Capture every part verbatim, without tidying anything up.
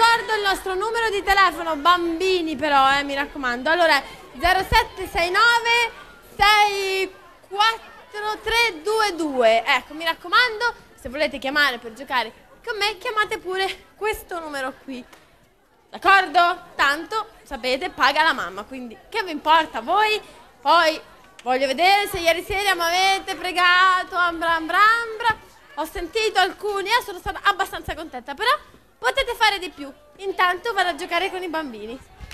ricordo il nostro numero di telefono, bambini però, eh, mi raccomando. Allora, zero sette sei nove sei quattro tre due due. Ecco, mi raccomando, se volete chiamare per giocare con me, chiamate pure questo numero qui. D'accordo? Tanto, sapete, paga la mamma, quindi che vi importa voi? Poi voglio vedere se ieri sera mi avete pregato, ambra ambra ambra. Ho sentito alcuni e sono stata abbastanza contenta, però potete fare di più. Intanto vado a giocare con i bambini.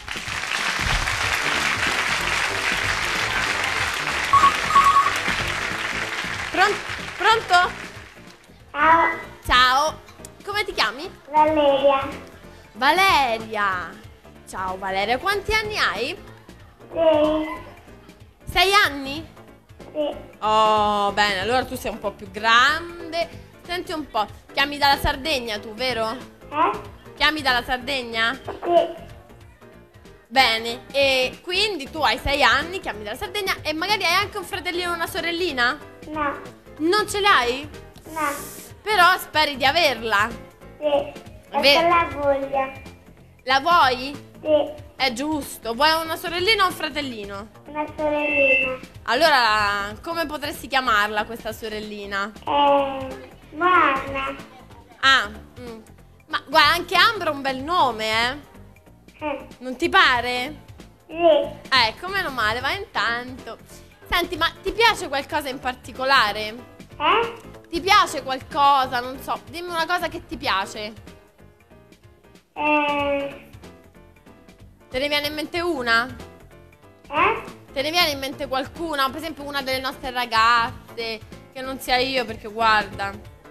Pronto? Pronto? Ciao. Ciao. Come ti chiami? Valeria. Valeria. Ciao Valeria, quanti anni hai? Sì. Sei anni? Sì. Oh, bene, allora tu sei un po' più grande. Senti un po', chiami dalla Sardegna tu, vero? Eh? Chiami dalla Sardegna? Sì. Bene, e quindi tu hai sei anni, chiami dalla Sardegna e magari hai anche un fratellino o una sorellina? No. Non ce l'hai? No. Però speri di averla. Sì. È E vero. la voglia. La vuoi? Sì. È giusto. Vuoi una sorellina o un fratellino? Una sorellina. Allora, come potresti chiamarla questa sorellina? Eh, buona. Ah, mm. Ma guarda, anche Ambra è un bel nome, eh? Eh, Non ti pare? sì. Ecco, meno male, va intanto. Senti, ma ti piace qualcosa in particolare? Eh? Ti piace qualcosa? Non so, dimmi una cosa che ti piace. Eh, Te ne viene in mente una? eh? Te ne viene in mente qualcuna? Per esempio una delle nostre ragazze, che non sia io, perché guarda.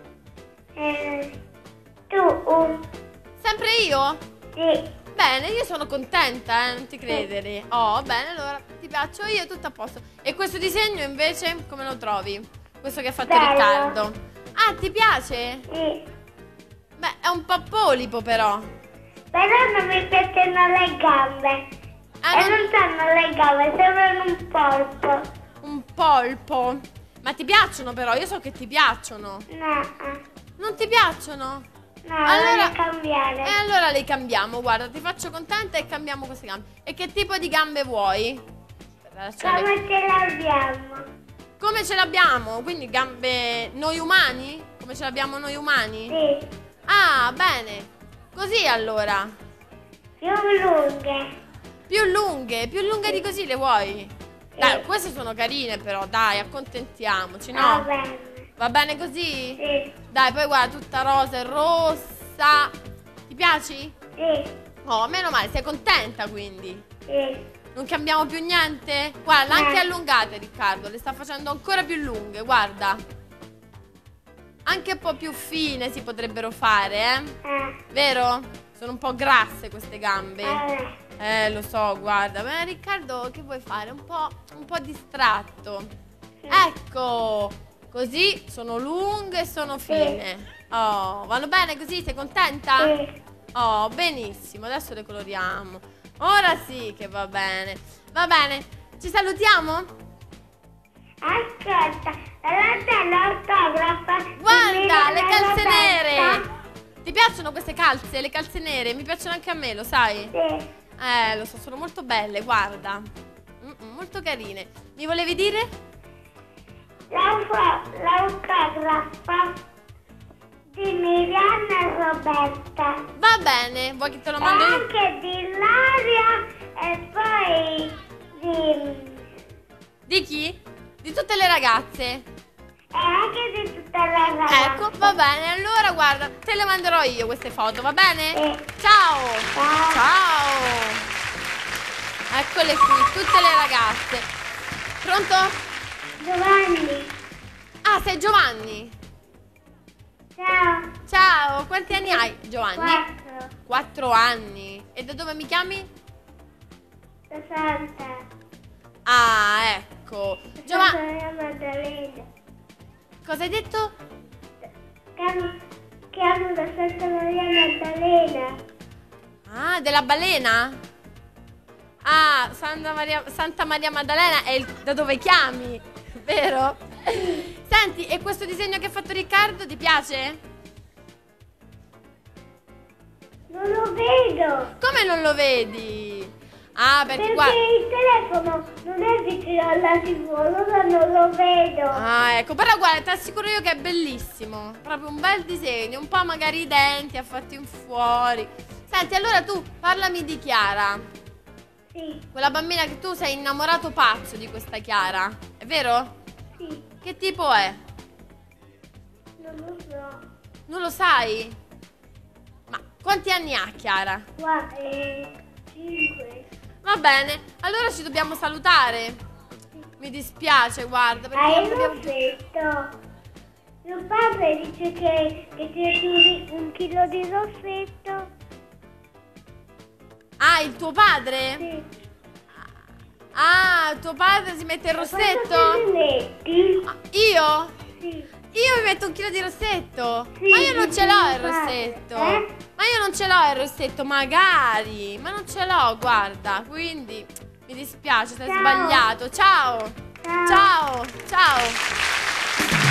Eh, tu. uh, Sempre io? Sì. Bene, io sono contenta, eh, non ti credere. Oh, bene, allora ti piaccio io, tutto a posto. E questo disegno invece, come lo trovi? Questo che ha fatto Bello. Riccardo. Ah, ti piace? Sì. Beh, è un po' polipo però. Però non mi piacciono le gambe. Ah, E non- non sono le gambe, sembrano un polpo. Un polpo. Ma ti piacciono però? Io so che ti piacciono. No. Non ti piacciono? No, Allora- voglio cambiare. E allora le cambiamo, guarda, ti faccio contenta e cambiamo queste gambe. E che tipo di gambe vuoi? Aspetta, lasciale- Come ce l'abbiamo? Come ce l'abbiamo? Quindi gambe noi umani? Come ce l'abbiamo noi umani? Sì. Ah, bene. Così allora. Più lunghe. Più lunghe, più lunghe di così le vuoi? Dai, queste sono carine però, dai, accontentiamoci, no? Va bene. Va bene così? Sì. Dai, poi guarda, tutta rosa e rossa. Ti piaci? Sì. Oh, meno male, sei contenta quindi? Sì. Non cambiamo più niente? Guarda, No. anche allungate, Riccardo, le sta facendo ancora più lunghe, guarda. Anche un po' più fine si potrebbero fare, eh? Ah. Vero? Sono un po' grasse queste gambe. Vabbè. Eh, lo so, guarda. Ma Riccardo, che vuoi fare? Un po', un po' distratto. Ecco, così sono lunghe e sono fine. Oh, vanno bene così? Sei contenta? Sì. Oh, benissimo. Adesso le coloriamo. Ora sì che va bene. Va bene. Ci salutiamo? Ascolta, davanti all'autografa. Guarda, le calze nere. Ti piacciono queste calze? Le calze nere? Mi piacciono anche a me, lo sai? Sì. Eh, lo so, sono molto belle, guarda. Mm-mm, molto carine. Mi volevi dire? L'auto- L'autografa di Miriam e Roberta. Va bene, vuoi che te lo E mando io? anche di Laria e poi di... Di chi? Di tutte le ragazze. E anche di tutte le ragazze. Ecco, va bene. Allora, guarda, te le manderò io queste foto, va bene? Sì. Ciao! Ciao. Ciao! Eccole qui, tutte le ragazze. Pronto? Giovanni. Ah, sei Giovanni. Ciao. Ciao, quanti anni hai, Giovanni? Quattro. Quattro anni. E da dove mi chiami? Sessanta. Ah, ecco. Giovanni, Sono Maddalena. cosa hai detto? Chiamo, chiamo da Santa Maria Maddalena. Ah, della balena? Ah, Santa Maria, Santa Maria Maddalena è il, da dove chiami, vero? Senti, e questo disegno che ha fatto Riccardo ti piace? Non lo vedo. Come non lo vedi? Ah, perché, Perché guarda... il telefono non è vicino alla tivù, allora non lo vedo. Ah, ecco, però guarda, ti assicuro io che è bellissimo. Proprio un bel disegno, un po' magari i denti affatti in fuori. Senti, allora tu parlami di Chiara. Sì, Quella bambina che tu sei innamorato pazzo di questa Chiara, è vero? sì, Che tipo è? non lo so. Non lo sai? Ma quanti anni ha Chiara? Qua è cinque. Va bene, allora ci dobbiamo salutare. Mi dispiace, guarda, perché Hai non un abbiamo... rossetto. Mio padre dice che, che ti retiri un chilo di rossetto. Ah, il tuo padre? Sì. Ah, tuo padre si mette il Quanto rossetto? te ne metti? Ah, io? Sì. Io mi metto un chilo di rossetto? Sì, Ma io non dice ce l'ho mio il rossetto. padre, eh? Ma io non ce l'ho il rossetto, magari. Ma non ce l'ho, guarda. Quindi mi dispiace, sei Ciao. sbagliato. Ciao. Ciao. Ciao. Ciao.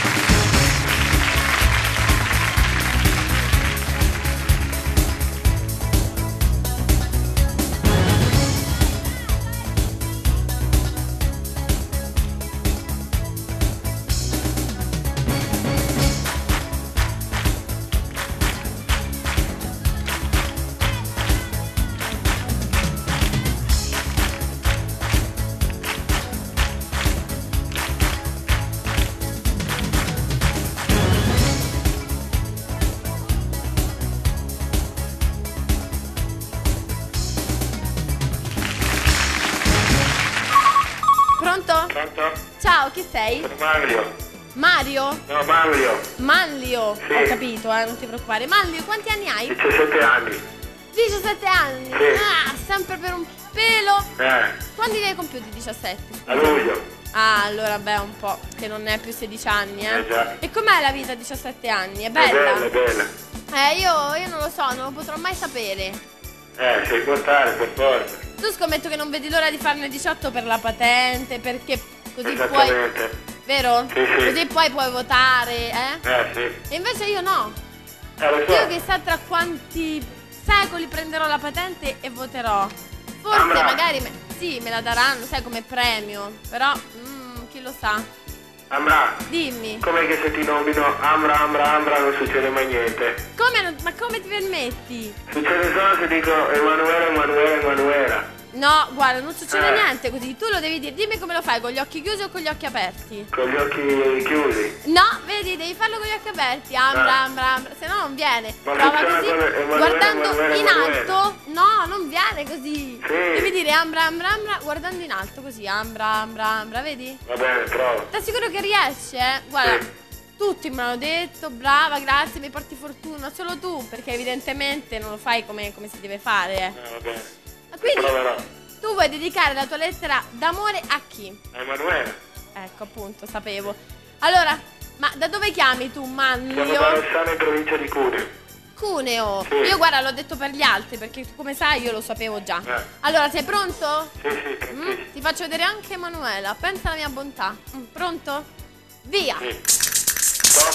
Pronto? Pronto? Ciao, chi sei? Sono Manlio. Mario? No, Manlio. Manlio? Sì. Ho capito, eh, non ti preoccupare. Manlio, quanti anni hai? diciassette anni. diciassette anni? Sì. Ah, sempre per un pelo. Eh, Quando li hai compiuti diciassette? a luglio. Ah, allora beh, un po', che non è più sedici anni, eh. Eh già. E com'è la vita a diciassette anni? È È bella? bella, è bella. Eh, io, io non lo so, non lo potrò mai sapere. Eh, sei portare per forza. Tu scommetto che non vedi l'ora di farne diciotto per la patente, perché così puoi... Esattamente. Vero? Sì, sì. Così poi puoi votare, eh? Eh, sì. E invece io no. Eh, lo Io so. chissà tra quanti secoli prenderò la patente e voterò. Forse Ambra. magari me, sì, me la daranno, sai, come premio. Però, mm, chi lo sa. Ambra, Dimmi. com'è che se ti nomino Ambra, Ambra, Ambra non succede mai niente? Come non- ma come ti permetti? Succede solo se dico Emanuele, Emanuele, Emanuela. No, guarda, non succede Eh. niente così. Tu lo devi dire. Dimmi come lo fai, con gli occhi chiusi o con gli occhi aperti? Con gli occhi chiusi. No, vedi, devi farlo con gli occhi aperti. Ambra, Ah. ambra, ambra. Se no non viene. Ma Prova funziona così, con Emanuele, guardando Emanuele, in Emanuele. alto. No, non viene così. Sì. Devi dire ambra, ambra, ambra, guardando in alto così. Ambra, ambra, ambra, vedi? Va bene, prova. Ti assicuro che riesci, eh? Guarda, Sì. tutti me l'hanno detto, brava, grazie, mi porti fortuna. Solo tu, perché evidentemente non lo fai come, come si deve fare, eh. Eh, va bene. Ma quindi Proverò. tu vuoi dedicare la tua lettera d'amore a chi? Emanuela. Ecco, appunto, sapevo. Allora, ma da dove chiami tu, Siamo Manlio? da Rossano in provincia di Cuneo. Cuneo. Sì. Io guarda, l'ho detto per gli altri, perché come sai io lo sapevo già. Eh. Allora, sei pronto? Sì, sì, Mm? tranquillo. Ti faccio vedere anche Emanuela. Pensa alla mia bontà. Mm, pronto? Via. Sì. Stop.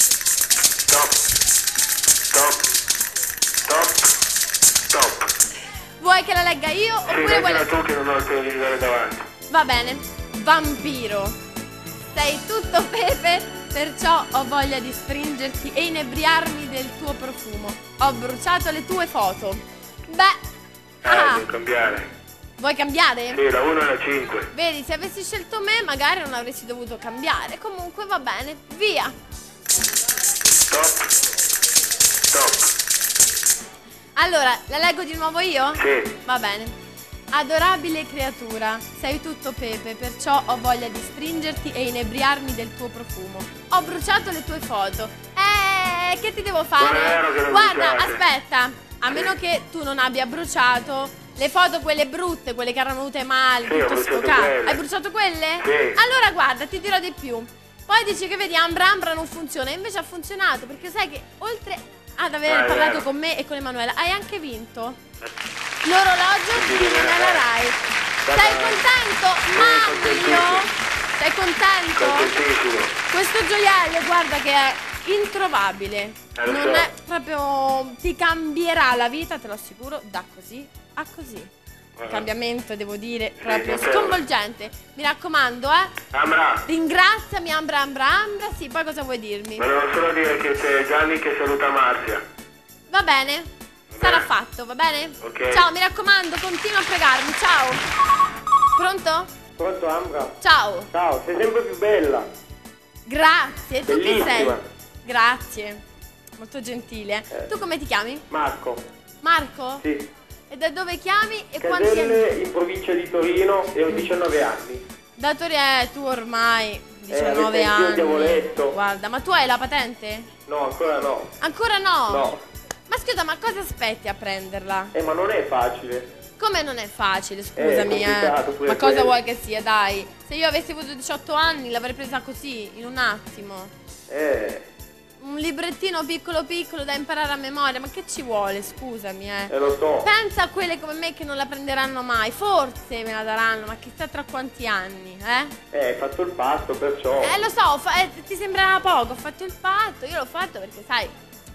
Stop. Stop. Stop. Stop. Vuoi che la legga io Sì, oppure vuoi... leggila tu che non ho il televisore davanti. Va bene. Vampiro. Sei tutto pepe, perciò ho voglia di stringerti e inebriarmi del tuo profumo. Ho bruciato le tue foto. Beh, Eh, ah, devo cambiare. vuoi cambiare? Sì, la uno e la cinque. Vedi, se avessi scelto me magari non avresti dovuto cambiare. Comunque va bene, via. Stop. Stop. Allora, la leggo di nuovo io? Sì. Va bene. Adorabile creatura, sei tutto pepe, perciò ho voglia di stringerti e inebriarmi del tuo profumo. Ho bruciato le tue foto. Eh, che ti devo fare? Non è vero che le Guarda, bruciate. aspetta, a meno che tu non abbia bruciato le foto quelle brutte, quelle che erano venute male, Sì, ho tutto bruciato sfocato. quelle. Hai bruciato quelle? Sì. Allora guarda, ti dirò di più. Poi dici che vedi Ambra Ambra non funziona, invece ha funzionato, perché sai che oltre ad aver Ah, è parlato vero. con me e con Emanuela, hai anche vinto l'orologio Sì, di sì, nella sì. Rai. Dai, Sei dai. contento? Sì, Maglio? contentissimo. Sei contento? Contentissimo. Questo gioiello, guarda che è introvabile. Eh, lo Non so. è proprio. Ti cambierà la vita, te lo assicuro, da così a così. Il cambiamento, devo dire, proprio confermo. sconvolgente. Mi raccomando, eh. Ambra, Ringraziami, Ambra, Ambra, Ambra. Sì, poi cosa vuoi dirmi? volevo solo dire che c'è Gianni che saluta Marzia. Va bene, sarà Bene. fatto, va bene? Ok. Ciao, mi raccomando, continua a pregarmi, ciao. Pronto? Pronto Ambra? Ciao. Ciao, sei sempre più bella. Grazie, tu chi sei? Bellissima. Grazie, molto gentile. Eh. Tu come ti chiami? Marco. Marco? Sì. E da dove chiami e quanti Caselle anni? in provincia di Torino e ho diciannove anni. Da Torino, tu ormai diciannove avete anch'io anni. diavoletto. Guarda, ma tu hai la patente? No, ancora no. Ancora no? No. Ma scusa, ma cosa aspetti a prenderla? Eh, ma non è facile. Come non è facile, scusami, È complicato eh. pure Ma cosa quello. vuoi che sia, dai? Se io avessi avuto diciotto anni l'avrei presa così, in un attimo. Eh, Un librettino piccolo piccolo da imparare a memoria, ma che ci vuole, scusami, eh. eh lo so. Pensa a quelle come me che non la prenderanno mai, forse me la daranno, ma chissà tra quanti anni, eh? Eh, hai fatto il passo, perciò. Eh, lo so, fa- eh, ti sembrava poco, ho fatto il patto, io l'ho fatto perché sai.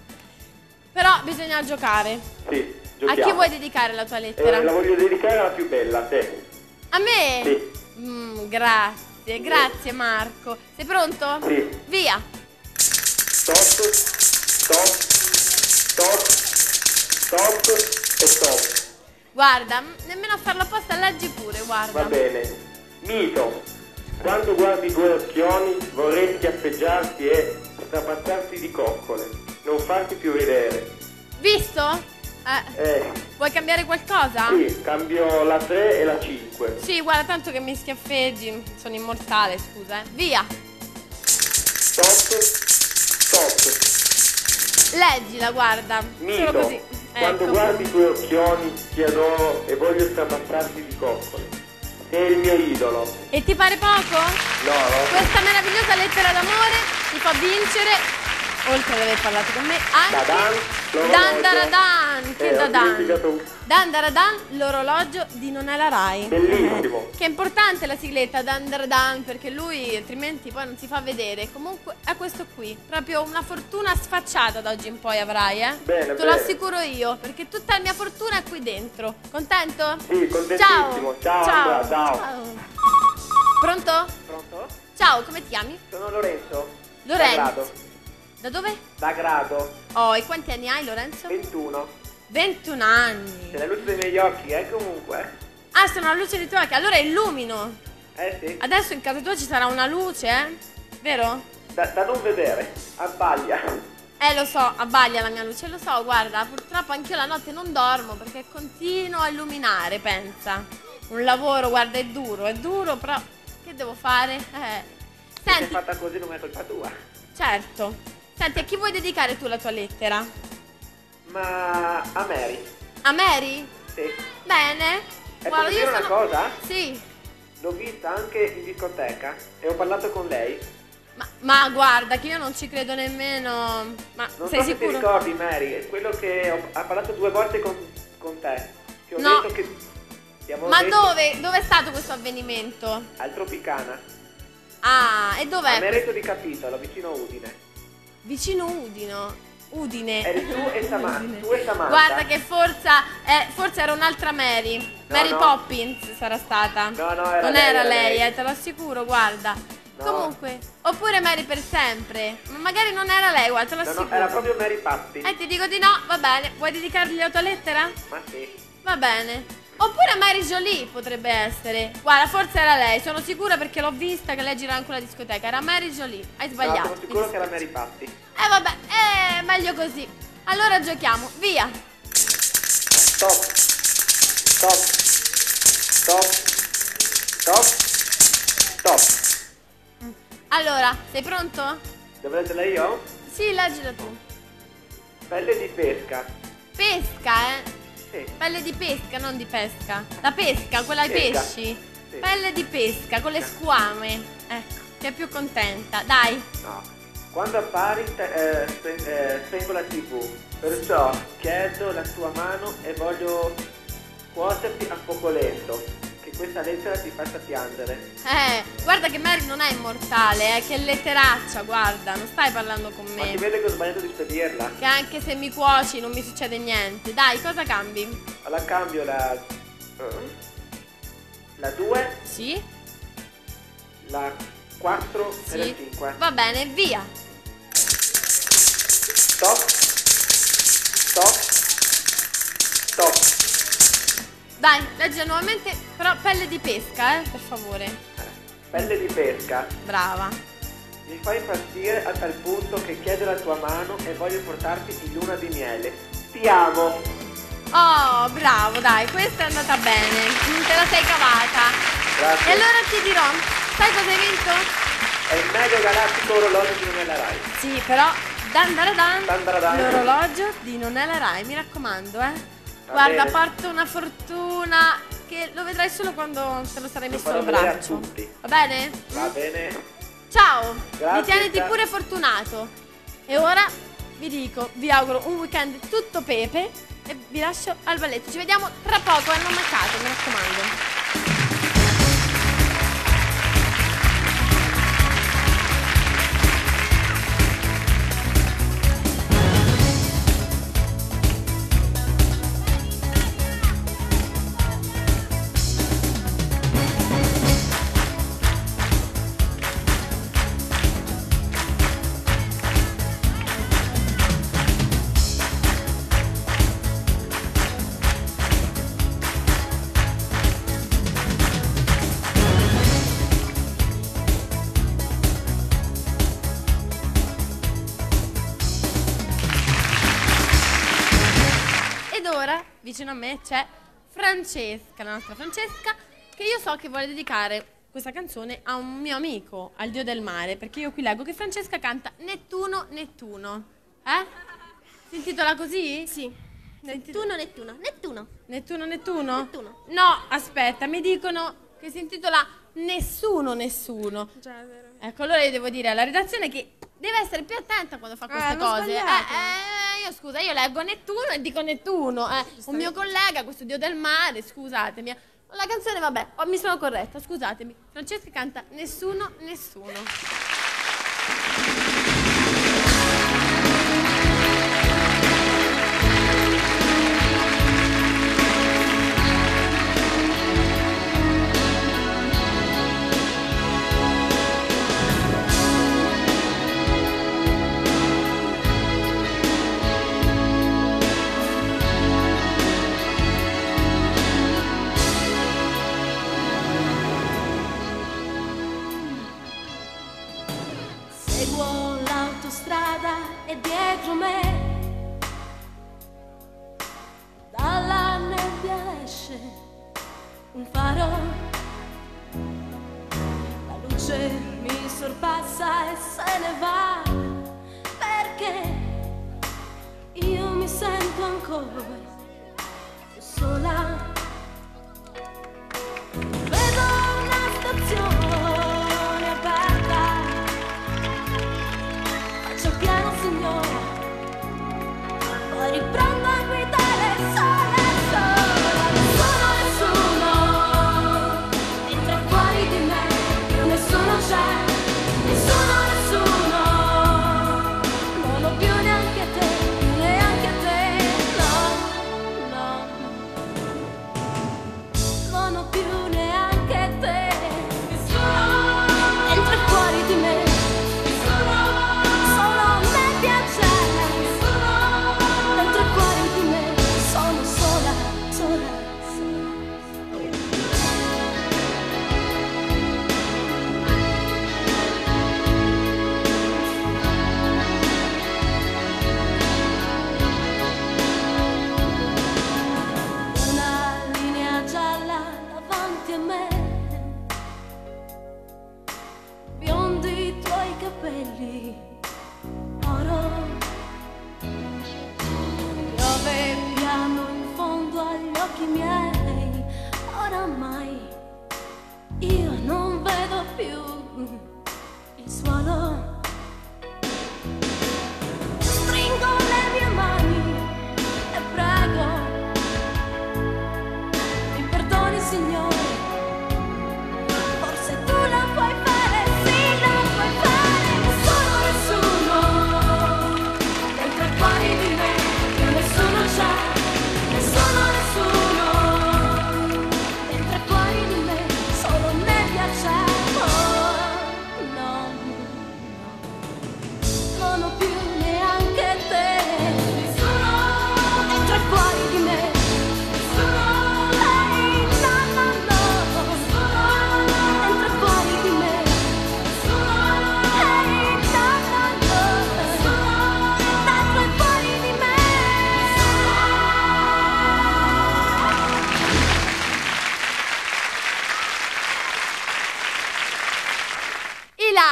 Però bisogna giocare. Sì, A giochiamo. chi vuoi dedicare la tua lettera? Eh, la voglio dedicare alla più bella, a te. A me? Sì. Mm, grazie, grazie Marco. Sei pronto? Sì. Via. Stop, stop, stop, stop e stop. Guarda, m- nemmeno a farlo apposta, leggi pure, guarda. Va bene. Mito. Quando guardi i tuoi occhioni vorrei schiaffeggiarti e strapazzarti di coccole. Non farti più vedere. Visto? Eh, Eh, vuoi cambiare qualcosa? sì, cambio la tre e la cinque. Sì, guarda, tanto che mi schiaffeggi, sono immortale, scusa, eh. Via. Stop, stop. Leggila, guarda. Mito. Solo così. Quando Ecco. guardi i tuoi occhioni ti adoro e voglio strapazzarti di coccole. Sei il mio idolo. E ti pare poco? No, no. Questa meravigliosa lettera d'amore ti fa vincere, oltre ad aver parlato con me, Dadan, anche l'orologio. Dandaradan, che Eh, ho Dadan. dimenticato. Dandaradan, l'orologio di Non è la Rai. Bellissimo. Che è importante la sigletta Dandaradan, perché lui altrimenti poi non si fa vedere. Comunque è questo qui, proprio una fortuna sfacciata da oggi in poi avrai, eh? Bene, Te lo bene. assicuro io, perché tutta la mia fortuna è qui dentro. Contento? Sì, contentissimo. Ciao, Ciao. Ambra, ciao. Pronto? Pronto? Ciao, come ti chiami? Sono Lorenzo. Lorenzo. Da Grado. Da dove? Da Grado. Oh, e quanti anni hai, Lorenzo? ventuno. ventuno anni. C'è la luce dei miei occhi, eh, comunque. Ah, sono la luce dei tuoi occhi. Allora illumino. Eh sì. Adesso in casa tua ci sarà una luce, eh? Vero? Da, da non vedere. Abbaglia. Eh, lo so, abbaglia la mia luce, lo so, guarda, purtroppo anch'io la notte non dormo perché continuo a illuminare, pensa. Un lavoro, guarda, è duro, è duro, però che devo fare? Eh. Se sei Senti, fatta così non è colpa tua. certo. Senti, a chi vuoi dedicare tu la tua lettera? Ma a Mary. A Mary? Sì. Bene. E posso dire una cosa? Sì. L'ho vista anche in discoteca e ho parlato con lei. Ma, ma guarda che io non ci credo nemmeno. Ma Non sei so se sicuro? ti ricordi, Mary, è quello che ho, ha parlato due volte con, con te. Ti ho No. detto che ti avevo Ma detto dove? Dove è stato questo avvenimento? al Tropicana. Ah, e A dov'è? Mereto di Capitolo, vicino a Udine. Vicino Udino. Udine. Eri tu e, Sama- Udine. tu e Samantha. Guarda che forse, eh, forse era un'altra Mary. No, Mary no. Poppins sarà stata. No, no, era non lei, era era lei, lei. eh, te lo assicuro, guarda. No. Comunque, oppure Mary per sempre. Ma magari non era lei, guarda, te lo No, assicuro. no, era proprio Mary Patti. Eh, ti dico di no, va bene. Vuoi dedicargli la tua lettera? Ma sì. Va bene. Oppure Mary Jolie potrebbe essere. Guarda, forse era lei, sono sicura perché l'ho vista che lei gira anche la discoteca. Era Mary Jolie. Hai No, sbagliato. sono sicuro mi che era dispiace. Mary Patti. Eh vabbè, eh, meglio così. Allora giochiamo, via. Stop. Stop. Stop. Stop. Stop. Allora, sei pronto? Devo leggerla io? Sì, leggilo tu. Pelle di pesca. Pesca, eh? Sì. Pelle di pesca, non di pesca. La pesca, quella ai Pesca. pesci. Sì. Pelle di pesca, con le squame. Ecco, che è più contenta. Dai. No. Quando appari te- eh, spe- eh, spengo la tivù. Perciò chiedo la tua mano e voglio cuocerti a fuoco lento. Che questa lettera ti faccia piangere. Eh, guarda che Mary non è immortale, eh, che letteraccia, guarda, non stai parlando con Ma si me. vede che ho sbagliato di spedirla. Che anche se mi cuoci non mi succede niente. Dai, cosa cambi? Allora cambio la... uh, la due, Sì? la quattro e la Sì. cinque. Va bene, via. Stop. Stop. Stop. Dai, leggila nuovamente, però pelle di pesca, eh, per favore. Pelle di pesca. Brava. Mi fa impazzire a tal punto che chiedo la tua mano e voglio portarti in luna di miele. Ti amo. Oh, bravo, dai, questa è andata bene. Te la sei cavata. Grazie. E allora ti dirò, sai cosa hai vinto? È il mega galattico orologio di Non è la Rai. Sì, però dan dan dan, Dan dan dan. l'orologio di Non è la Rai, mi raccomando, eh. Va Guarda, bene. porto una fortuna che lo vedrai solo quando te lo sarai Lo messo farò al vedere a braccio. tutti. Va bene? Va Mm? bene. Ciao, Grazie, ritieniti ciao. pure fortunato. E ora vi dico, vi auguro un weekend tutto pepe e vi lascio al balletto. Ci vediamo tra poco, eh, non mancate, mi raccomando. Ed ora, vicino a me, c'è Francesca, la nostra Francesca, che io so che vuole dedicare questa canzone a un mio amico, al dio del mare, perché io qui leggo che Francesca canta Nettuno, Nettuno. Eh? Si intitola così? Sì. Nettuno, Nettuno, Nettuno. Nettuno, Nettuno? Nettuno. No, aspetta, mi dicono che si intitola Nessuno, Nessuno. Già, è vero. Ecco, allora io devo dire alla redazione che deve essere più attenta quando fa queste hanno cose. Eh, sbagliato. eh, io scusa, io leggo Nettuno e dico Nettuno. Eh. Un mio collega, questo dio del mare, scusatemi. La canzone, vabbè, oh, mi sono corretta, scusatemi. Francesca canta Nessuno, Nessuno. Seguo l'autostrada e dietro me dalla nebbia esce un faro. La luce mi sorpassa e se ne va perché io mi sento ancora sola. Vedo una stazione aperta. Faccio piano signora, poi riprendo a guidare sola, sola. Nessuno, nessuno, entra fuori di me, nessuno c'è, nessuno, nessuno. Non ho più neanche te, neanche te, no.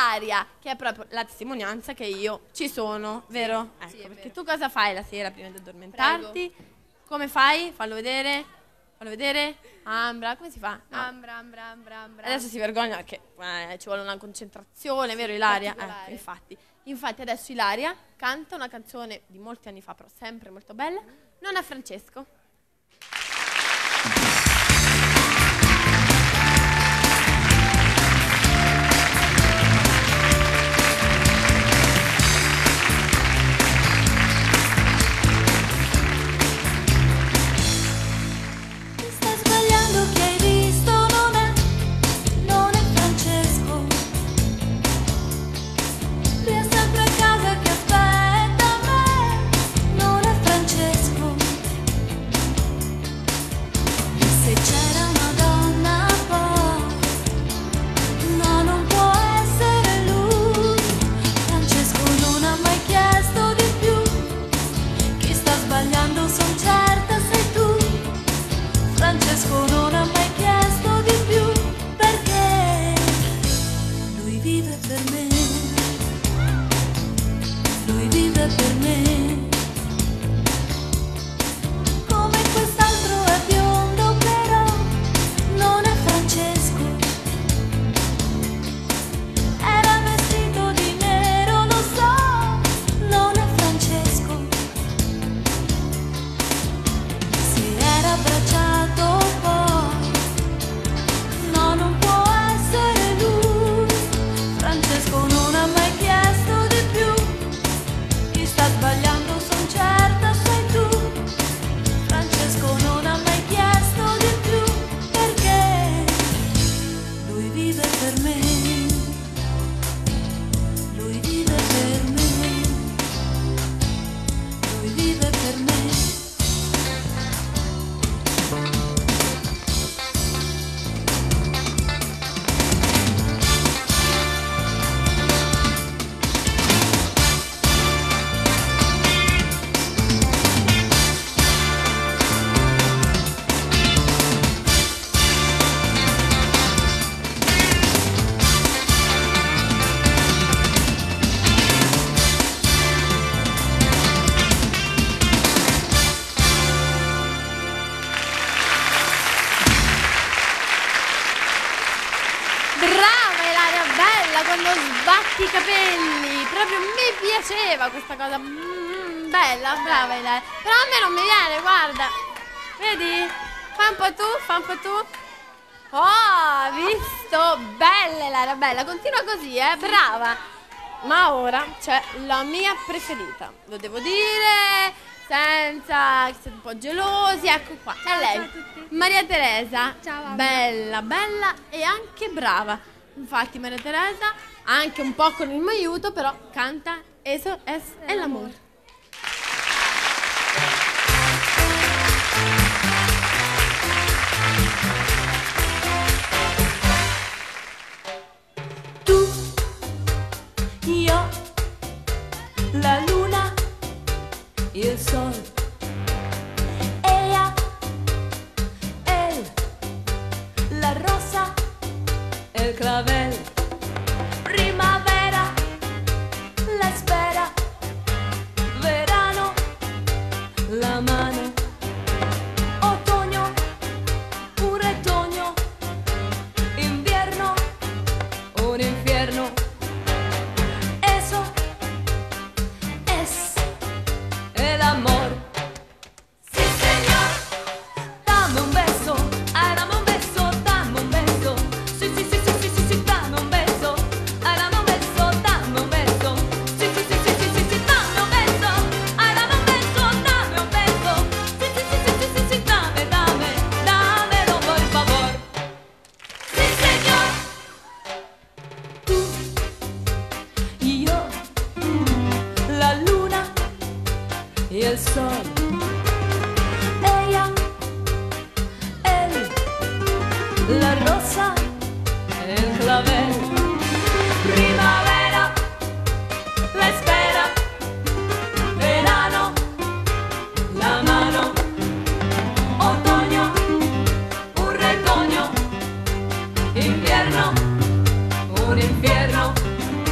Ilaria, che è proprio la testimonianza che io ci sono, vero? Ecco, sì, è perché vero. tu cosa fai la sera prima di addormentarti? Come fai? Fallo vedere. Fallo vedere. Ambra, come si fa? No. Ambra, ambra, ambra, ambra. Adesso si vergogna perché eh, ci vuole una concentrazione, vero Ilaria? particolare. Ecco, infatti. Infatti adesso Ilaria canta una canzone di molti anni fa, però sempre molto bella. Non è Francesco. Ti stai sbagliando, che hai visto non è, non è Francesco. Lui è sempre a casa che aspetta me, non è Francesco. Se c'era una donna poi, no, non può essere lui. Francesco non ha mai chiesto di più. Chi sta sbagliando son certa sei tu. Francesco non ha mai chiesto di più, perché lui vive per me, lui vive per me. Come quest'altro è biondo però non è Francesco. Era vestito di nero, lo so, non è Francesco. Si era abbracciato poi, no, non può essere lui. Francesco non ha mai chiesto di più. Chi sta sbagliando son certa sei tu. Francesco non ha mai chiesto di più, perché lui vive per me, lui vive per me, lui vive per me. Brava Ilaria, bella quando sbatti i capelli. Proprio mi piaceva questa cosa. Mm, bella, brava Ilaria. Però a me non mi viene, guarda. Vedi? Fai un po' tu, fai un po' tu. Oh, visto? Bella Ilaria, bella. Continua così, eh, brava. Ma ora c'è la mia preferita. Lo devo dire, senza che siete un po' gelosi. Ecco qua, è lei. Maria Teresa. Ciao, Ambra. Bella, bella e anche brava. Infatti Maria Teresa, anche un po' con il mio aiuto, però canta Eso es el amor. Tu, io, la luna, il sol, ella, él, la rosa, el clavel, primavera, la espera, verano, la mano, otoño, un retoño, invierno, un infierno. Eso es el amor. Sí, señor. Dame un beso, ay, dame un beso, dame un beso. Sí, sí, sí, sí, sí, sí, sí, dame un beso. Ay, dame un beso, dame un beso. Sí, sí, sí, sí, sí, sí, sí, dame un beso. Ay, dame un beso, dame un beso. Sí, sí, sí, sí, sí, sí, sí, dame, dame, dámelo por favor. Sí, señor. Tú y yo, la luna y el sol, ella, él, la rosa, el clavel, primavera, la espera, verano, la mano, otoño, un retoño, invierno, un infierno.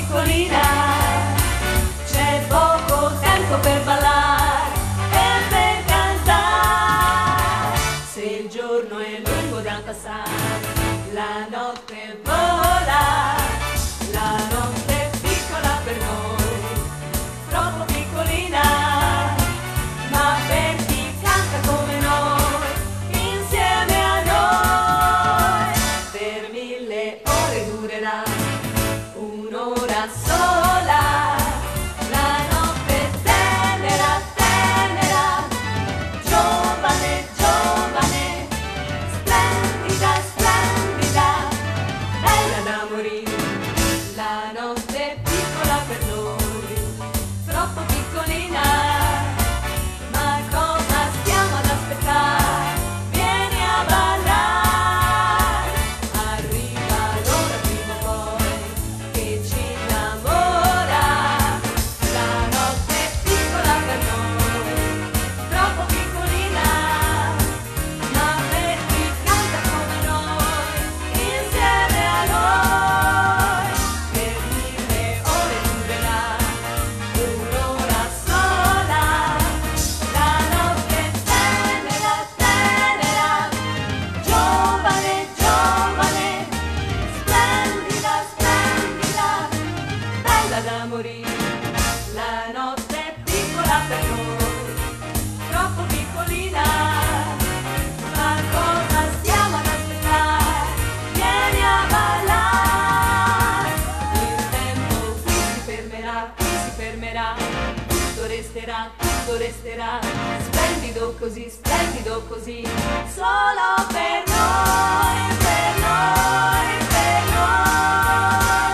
piccolina, c'è poco tempo per ballare e per cantare. Se il giorno è lungo da passare, la notte vola, la notte è piccola per noi, troppo piccolina, ma per chi canta come noi, insieme a noi, per mille ore durerà, un'ora sola, la notte tenera, tenera, giovane, giovane, splendida, splendida, bella da morire, la notte è piccola per noi, troppo piccolina, ma cosa stiamo ad aspettare? Vieni a ballare, arriva l'ora prima o poi che ci innamora, la notte è piccola per noi, troppo piccolina, ma per chi canta come noi, insieme a noi, per mille ore durerà, un'ora sola, la notte è tenera, tenera, giovane, giovane, splendida, splendida, bella da morire, la notte è piccola per noi, troppo piccolina, ma cosa stiamo ad aspettare? Vieni a ballare, il tempo qui si fermerà, qui si fermerà, tutto resterà, tutto resterà, splendido così, splendido così, solo per noi, per noi, per noi.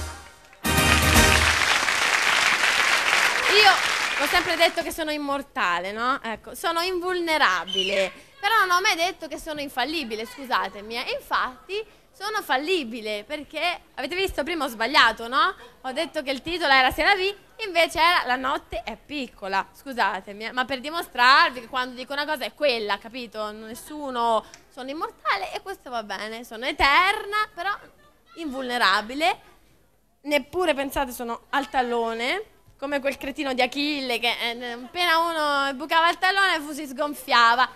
Io ho sempre detto che sono immortale, no? Ecco, sono invulnerabile. Però non ho mai detto che sono infallibile, scusatemi. E infatti sono fallibile, perché avete visto, prima ho sbagliato, no? Ho detto che il titolo era C'est la vie, invece era La notte è piccola. Scusatemi, ma per dimostrarvi che quando dico una cosa è quella, capito? Nessuno... Sono immortale e questo va bene. Sono eterna, però invulnerabile. Neppure, pensate, sono al tallone, come quel cretino di Achille che eh, appena uno bucava il tallone fu si sgonfiava.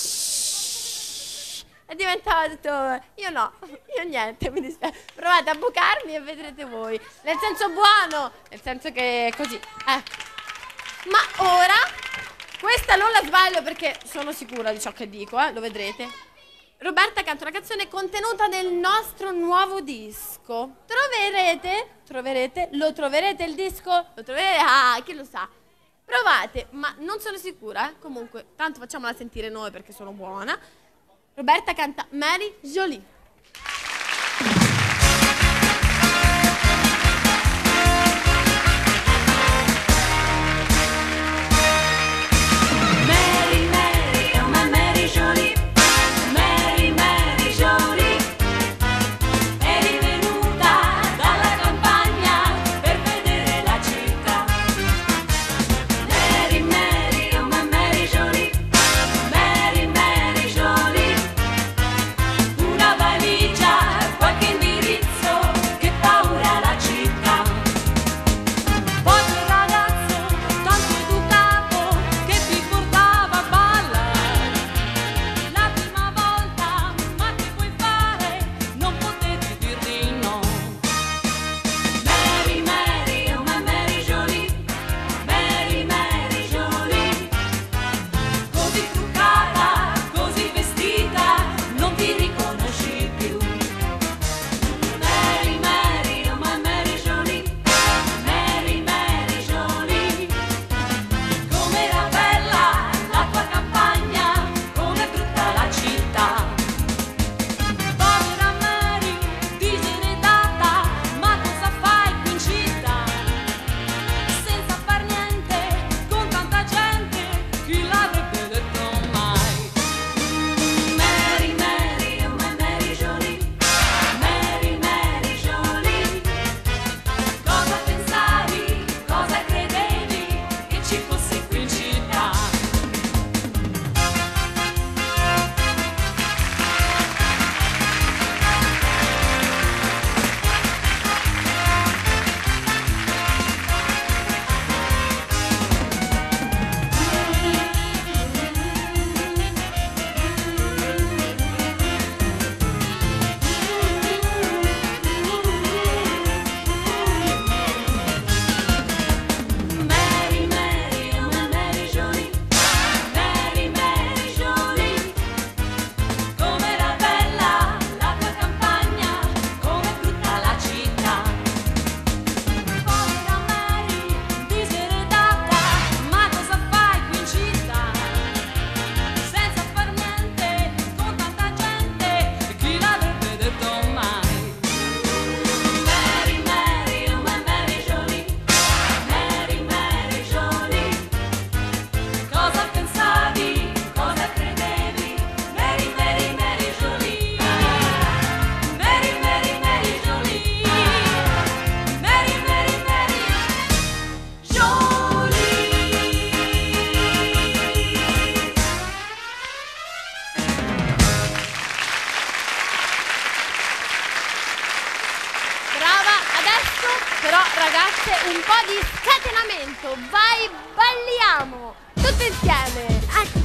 Shhh, e diventava tutto... Io no, io niente, mi dispiace. Provate a bucarmi e vedrete voi. Nel senso buono, nel senso che è così. Ecco. Ma ora, questa non la sbaglio perché sono sicura di ciò che dico, eh, lo vedrete. Roberta canta una canzone contenuta nel nostro nuovo disco. Troverete, troverete, lo troverete il disco? Lo troverete? Ah, chi lo sa. Provate, ma non sono sicura, eh. Comunque, tanto facciamola sentire noi perché sono buona. Roberta canta Mary Jolie. Mary, Mary, oh my Mary Jolie, Mary, Mary Jolie, eri venuta dalla campagna per vedere la città. Mary, Mary, oh my Mary Jolie, Mary, Mary Jolie, una ragazze un po' di scatenamento. Vai, balliamo tutte insieme. Ecco.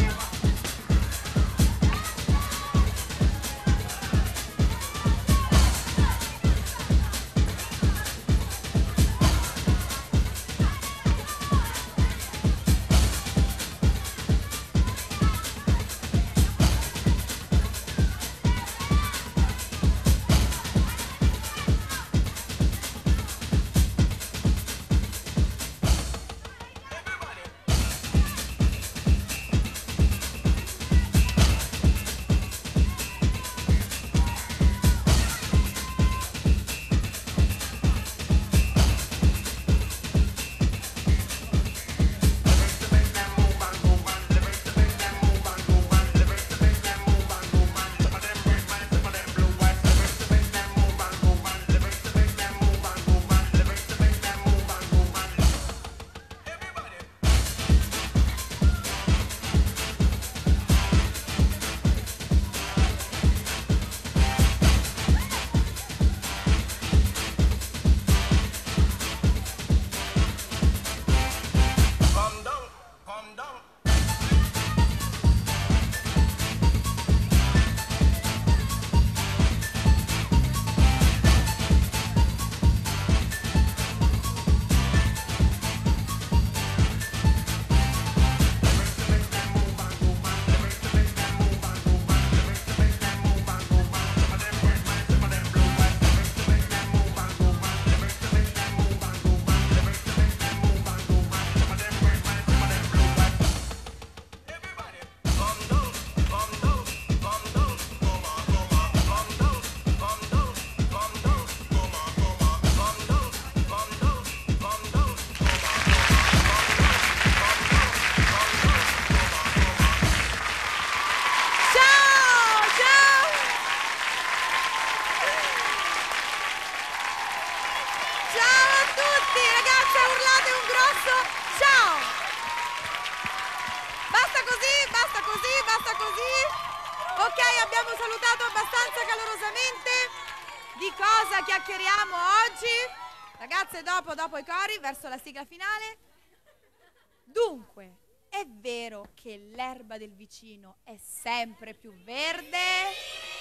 Ok, abbiamo salutato abbastanza calorosamente. Di cosa chiacchieriamo oggi? Ragazze, dopo, dopo i cori, verso la sigla finale. Dunque, è vero che l'erba del vicino è sempre più verde?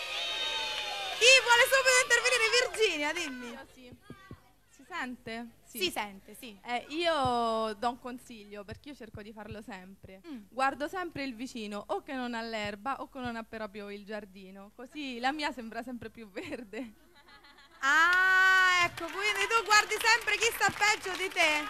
Chi vuole subito intervenire? Virginia, dimmi. Io sì. Si sente? Sì. Si sente, sì. Eh, io do un consiglio, perché io cerco di farlo sempre. Mm. Guardo sempre il vicino, o che non ha l'erba o che non ha proprio il giardino. Così la mia sembra sempre più verde. Ah, ecco, quindi tu guardi sempre chi sta peggio di te.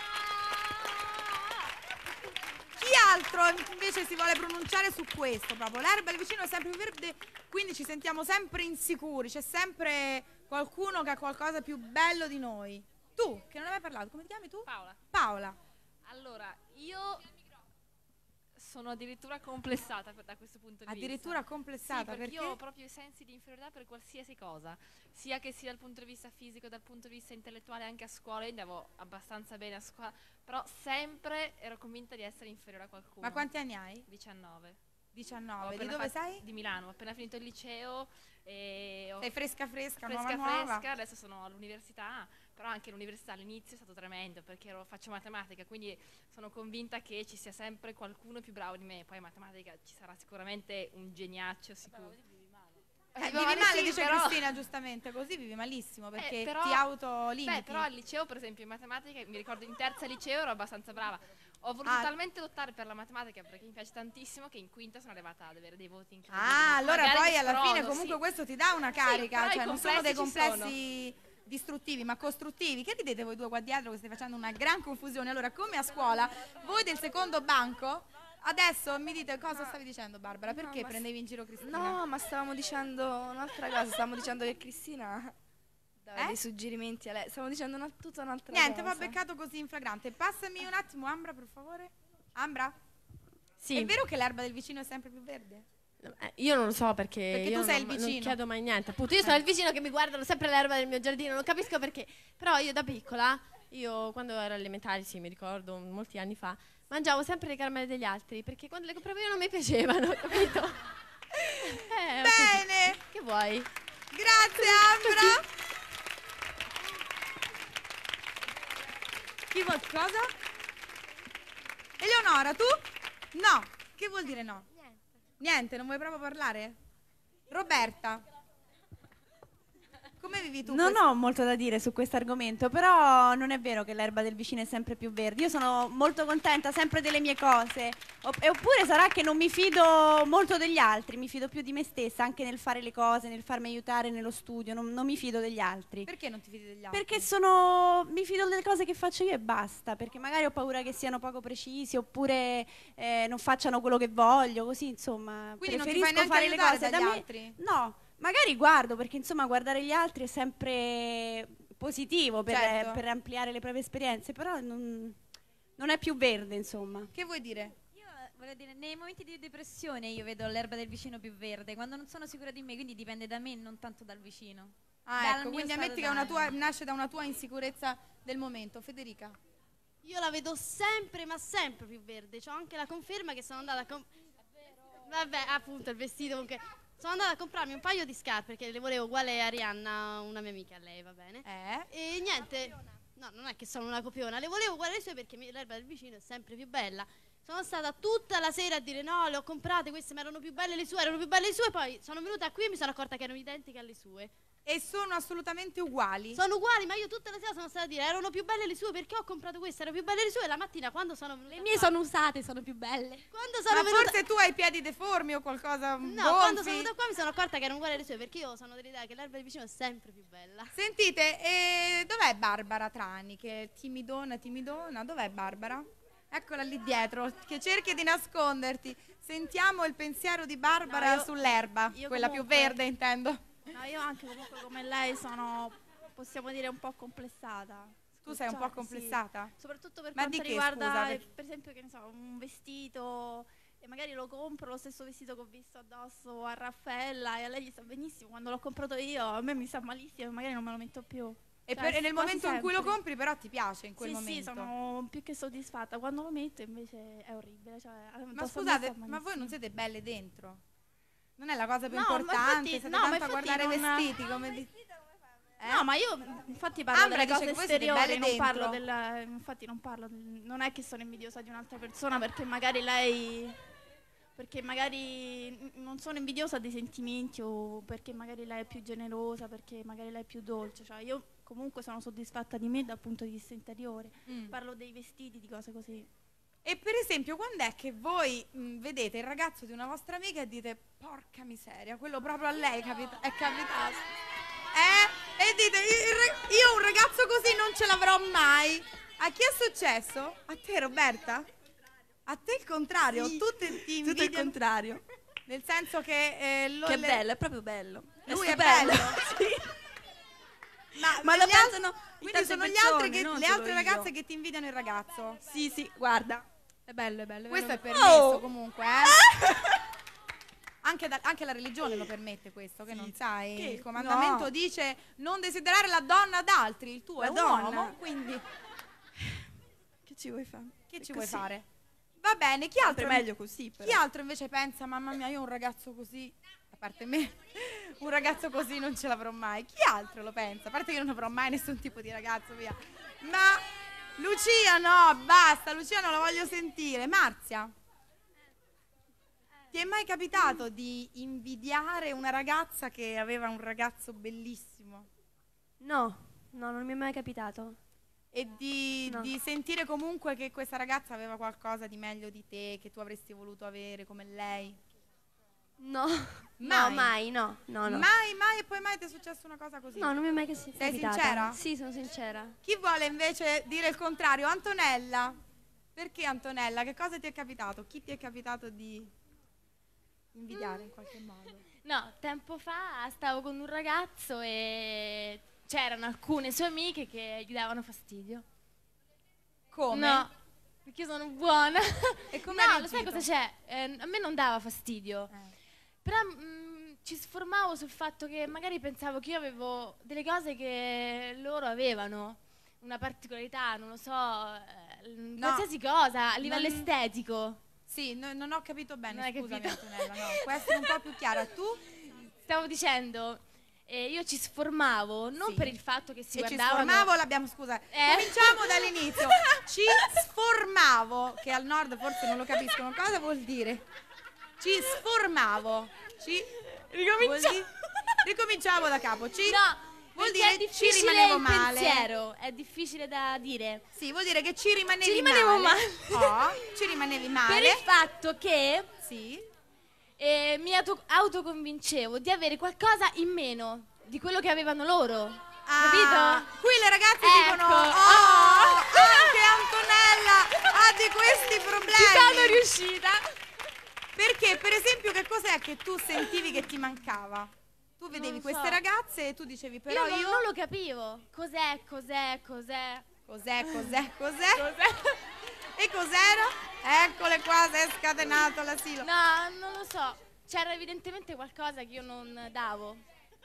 Chi altro invece si vuole pronunciare su questo? Proprio l'erba del vicino è sempre più verde, quindi ci sentiamo sempre insicuri, c'è sempre qualcuno che ha qualcosa più bello di noi. Tu, che non hai mai parlato, come ti chiami tu? Paola. Paola. Allora, io sono addirittura complessata per, da questo punto di Addirittura vista. complessata, sì, perché, perché? io ho proprio i sensi di inferiorità per qualsiasi cosa, sia che sia dal punto di vista fisico, dal punto di vista intellettuale, anche a scuola. Io andavo abbastanza bene a scuola, però sempre ero convinta di essere inferiore a qualcuno. Ma quanti anni hai? diciannove. diciannove. Ho Di appena dove fatto- sei? Di Milano, ho appena finito il liceo e ho Sei fresca fresca, fresca nuova nuova. fresca, adesso sono all'università, però anche l'università all'inizio è stato tremendo perché ero, faccio matematica, quindi sono convinta che ci sia sempre qualcuno più bravo di me. Poi in matematica ci sarà sicuramente un geniaccio sicuro. Eh, Eh, vivi vale, male, sì, dice però- Cristina, giustamente, così vivi malissimo perché Eh, però- ti autolimiti. Beh, però al liceo, per esempio, in matematica, mi ricordo in terza liceo ero abbastanza brava. Ho voluto Ah. talmente lottare per la matematica perché mi piace tantissimo che in quinta sono arrivata ad avere dei voti incredibili. Ah, allora Magari poi mi alla sprono, fine comunque sì. questo ti dà una carica, però i cioè non sono dei complessi ci complessi distruttivi ma costruttivi. Che ridete voi due qua dietro che state facendo una gran confusione? Allora, come a scuola, voi del secondo banco, adesso mi dite cosa stavi dicendo Barbara, perché ma prendevi in giro Cristina? No, ma stavamo dicendo un'altra cosa, stavamo dicendo che Cristina dava Eh? dei suggerimenti a lei, stavamo dicendo una, tutta un'altra Niente, cosa. va beccato così in flagrante. Passami un attimo Ambra, per favore. Ambra? Sì. È vero che l'erba del vicino è sempre più verde? Eh, io non lo so perché, Perché io tu sei non, il non vicino. chiedo mai niente. Appunto, io sono il vicino che mi guardano sempre l'erba del mio giardino, non capisco perché. Però io da piccola, io quando ero elementare, sì, mi ricordo, molti anni fa, mangiavo sempre le caramelle degli altri perché quando le compravo io non mi piacevano, capito? Eh, ho così. Bene, Che vuoi? grazie Ambra. Chi vuol cosa? Eleonora, tu? No. Che vuol dire no? Niente. Niente, non vuoi proprio parlare? Roberta. Come vivi tu? Non questo? ho molto da dire su questo argomento, però non è vero che l'erba del vicino è sempre più verde. Io sono molto contenta sempre delle mie cose. Opp- oppure sarà che non mi fido molto degli altri, mi fido più di me stessa, anche nel fare le cose, nel farmi aiutare nello studio, non, non mi fido degli altri. Perché non ti fidi degli altri? Perché sono, mi fido delle cose che faccio io e basta, perché magari ho paura che siano poco precisi, oppure eh, non facciano quello che voglio, così insomma. Quindi non ti preferisco fai neanche fare le aiutare cose dagli da me. altri? No. Magari guardo, perché insomma guardare gli altri è sempre positivo per, Certo. per ampliare le proprie esperienze, però non, non è più verde, insomma. Che vuoi dire? Io voglio dire, nei momenti di depressione io vedo l'erba del vicino più verde, quando non sono sicura di me, quindi dipende da me, non tanto dal vicino. Ah, Dal ecco, mio quindi stato ammetti che è una tua, d'animo. nasce da una tua insicurezza del momento. Federica? Io la vedo sempre, ma sempre più verde. C'ho anche la conferma che sono andata a com- Vabbè, appunto, il vestito comunque. Sono andata a comprarmi un paio di scarpe perché le volevo uguale a Arianna, una mia amica, a lei, va bene? Eh? E niente, no, non è che sono una copiona, le volevo uguale alle sue perché mi- l'erba del vicino è sempre più bella. Sono stata tutta la sera a dire no, le ho comprate, queste ma erano più belle le sue, erano più belle le sue, poi sono venuta qui e mi sono accorta che erano identiche alle sue. E sono assolutamente uguali? Sono uguali, ma io tutta la sera sono stata a dire erano più belle le sue perché ho comprato queste, erano più belle le sue, e la mattina quando sono venuta Le mie qua, sono usate, sono più belle. quando sono Ma venuta forse tu hai i piedi deformi o qualcosa No, gonfi? quando sono venuta qua mi sono accorta che erano uguali alle sue perché io sono dell'idea che l'erba del vicino è sempre più bella. Sentite, e dov'è Barbara Trani? Che è timidona, timidona. Dov'è Barbara? Eccola lì dietro, che cerchi di nasconderti. Sentiamo il pensiero di Barbara No, io- sull'erba, io quella comunque- più verde intendo. No, io anche comunque come lei sono, possiamo dire, un po' complessata. Tu sei un po' Cioè, complessata? sì. Soprattutto per Ma quanto di che, riguarda, scusa? eh, Per- per esempio, che ne so, un vestito e magari lo compro, lo stesso vestito che ho visto addosso a Raffaella e a lei gli sta benissimo. Quando l'ho comprato io, a me mi sta malissimo e magari non me lo metto più. E, Cioè, per- e nel quasi momento in cui lo sempre. compri però ti piace in quel sì, momento? Sì, sono più che soddisfatta. Quando lo metto invece è orribile. Cioè, Ma addosso a me scusate, sta ma voi malissimo. non siete belle dentro? Non è la cosa più No, ma importante, infatti- state no, ma tanto a infatti guardare i non- vestiti come di... Eh? No, ma io infatti parlo Ambra delle dice cose che voi siete esteriori, belle non dentro. parlo del, infatti non parlo, del- non è che sono invidiosa di un'altra persona perché magari lei, perché magari n- non sono invidiosa dei sentimenti o perché magari lei è più generosa, perché magari lei è più dolce, cioè io comunque sono soddisfatta di me dal punto di vista interiore, Mm. parlo dei vestiti, di cose così. E per esempio, quando è che voi mh, vedete il ragazzo di una vostra amica e dite porca miseria, quello proprio a lei capita- è capitato? Eh? E dite "Il- il ra- io un ragazzo così non ce l'avrò mai. A chi è successo? A te Roberta? A te il contrario, Sì, tutti ti tutto il invidiano. contrario. Nel senso che eh, lo- Che le- bello, è proprio bello. Lui è stupendo. bello. Ma, Ma lo gli al- pensano in quindi tante sono gli persone, altri che- non le solo altre io. ragazze che ti invidiano il ragazzo. Sì, sì, guarda. È bello, è bello. Questo è vero? permesso Oh! comunque, eh? Anche, da- anche la religione lo permette questo, che non sai. Che- Il comandamento no. dice non desiderare la donna ad altri. Il tuo La è un donna. uomo, quindi Che ci vuoi fare? che È ci vuoi così. fare? Va bene, chi Sempre altro, meglio così, però. chi altro invece pensa, mamma mia, io un ragazzo così, a parte me, un ragazzo così non ce l'avrò mai. Chi altro lo pensa? A parte che io non avrò mai nessun tipo di ragazzo, via. Ma Lucia no, basta, Lucia non la voglio sentire. Marzia, ti è mai capitato di invidiare una ragazza che aveva un ragazzo bellissimo? No, no, non mi è mai capitato. E di, No. di sentire comunque che questa ragazza aveva qualcosa di meglio di te, che tu avresti voluto avere come lei? No, Mai? no, mai, no, no, no. Mai, mai e poi mai ti è successo una cosa così? No, non mi è mai che si- Sei capitata. sincera? Sì, sono sincera. Chi vuole invece dire il contrario? Antonella. Perché Antonella? Che cosa ti è capitato? Chi ti è capitato di invidiare in qualche modo? No, tempo fa stavo con un ragazzo e c'erano alcune sue amiche che gli davano fastidio. Come? No, perché io sono buona. E come hai No, lo sai reagito? cosa c'è? Eh, a me non dava fastidio. Però mm, ci sformavo sul fatto che magari pensavo che io avevo delle cose che loro avevano. Una particolarità, non lo so, eh, No. qualsiasi cosa a livello Non- essetico. Sì, no- non ho capito bene, Non hai scusami capito? Antonella, no, può essere un po' più chiara. Tu? Stavo dicendo, E io ci sformavo, non Sì. per il fatto che si E ci guardavano... sformavo, l'abbiamo, scusa, Eh. cominciamo dall'inizio. Ci sformavo, che al nord forse non lo capiscono, cosa vuol dire? Ci sformavo. Ci... Ricominciamo. vuol dire- Ricominciamo da capo. Ci... No, vuol perché dire è ci difficile rimanevo il male. pensiero, è difficile da dire. Sì, vuol dire che ci rimanevi Ci rimanevo male. Oh, ci rimanevi male. Per il fatto che Sì. eh, mi auto- autoconvincevo di avere qualcosa in meno di quello che avevano loro. Ah, Capito? qui le ragazze Ecco. dicono: oh, Oh. anche Antonella ha di questi problemi. Ci sono riuscita. Perché, per esempio, che cos'è che tu sentivi che ti mancava? Tu vedevi Non queste so. ragazze e tu dicevi: però io io, non, non lo capivo. Cos'è, cos'è, cos'è? Cos'è, cos'è, cos'è? E cos'era? Eccole qua, si è scatenato l'asilo. No, non lo so. C'era evidentemente qualcosa che io non davo.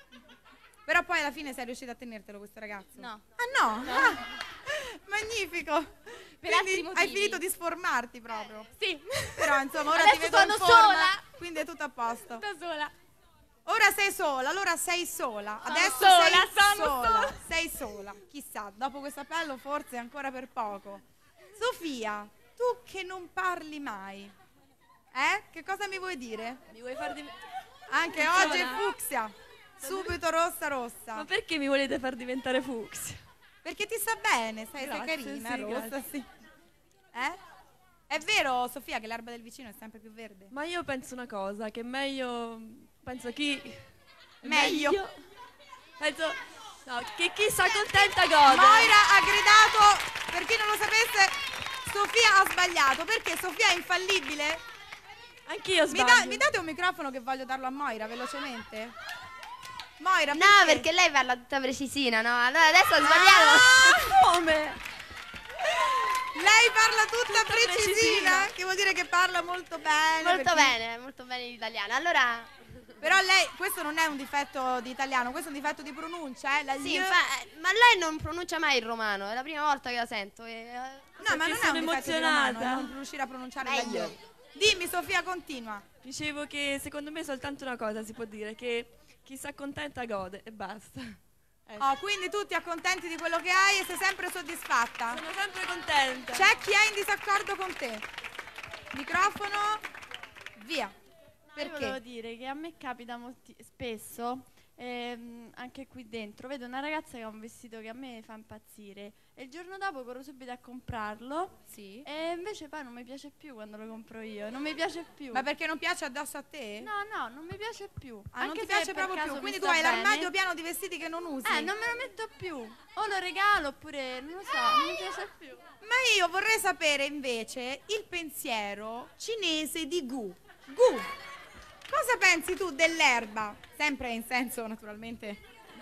Però poi alla fine sei riuscita a tenertelo questo ragazzo? No. Ah no? No. Ah, magnifico. Per Quindi altri motivi. hai finito di sformarti proprio. Sì. Però insomma ora Adesso ti vedo sono in forma, sola. quindi è tutto a posto. Da sola. Ora sei sola, allora sei sola. Sono Adesso sola, sei sono sola. sola. Sei sola. Chissà, dopo questo appello forse ancora per poco. Sofia, tu che non parli mai, eh? Che cosa mi vuoi dire? Mi vuoi far di... Anche Funziona? oggi è fucsia. Subito rossa rossa. Ma perché mi volete far diventare fucsia? Perché ti sta bene, sai, sei Grazie, carina, sì, rossa, grazie. sì. Eh? È vero, Sofia, che l'erba del vicino è sempre più verde? Ma io penso una cosa, che meglio... Penso chi... Meglio. Penso... No, che chi si accontenta gode. Moira ha gridato, per chi non lo sapesse, Sofia ha sbagliato, perché Sofia è infallibile? Anch'io Mi, sbaglio. da- mi date un microfono che voglio darlo a Moira, velocemente? Moira, No, perché lei parla tutta precisina, no? Allora adesso ho Ah! sbagliato. Come? Lei parla tutta, precisina, precisina. che vuol dire che parla molto bene. Molto perché- bene, molto bene l'italiano. Allora, Però lei, questo non è un difetto di italiano, questo è un difetto di pronuncia, eh? La sì, gli- infa- eh, ma lei non pronuncia mai il romano, è la prima volta che la sento. E, eh, No, ma non è sono un difetto di emozionata. romano, è non riuscire a pronunciare la Meglio. gli. Dimmi Sofia, continua. Dicevo che secondo me soltanto una cosa si può dire, che chi si accontenta gode e basta. Eh. Oh, quindi tu ti accontenti di quello che hai e sei sempre soddisfatta? Sono sempre contenta. C'è chi è in disaccordo con te? Microfono, via. Io volevo Perché? dire che a me capita molti, spesso, ehm, anche qui dentro, vedo una ragazza che ha un vestito che a me fa impazzire e il giorno dopo corro subito a comprarlo Sì. e invece poi non mi piace più quando lo compro io, non mi piace più. Ma perché non piace addosso a te? No, no, non mi piace più. Ah, non Anche ti se piace per proprio caso più, mi quindi tu sta hai bene. l'armadio pieno di vestiti che non usi. Eh, non me lo metto più. O lo regalo oppure, non lo so, non mi piace più. Ma io vorrei sapere invece il pensiero cinese di Gu. Gu, cosa pensi tu dell'erba? Sempre in senso naturalmente.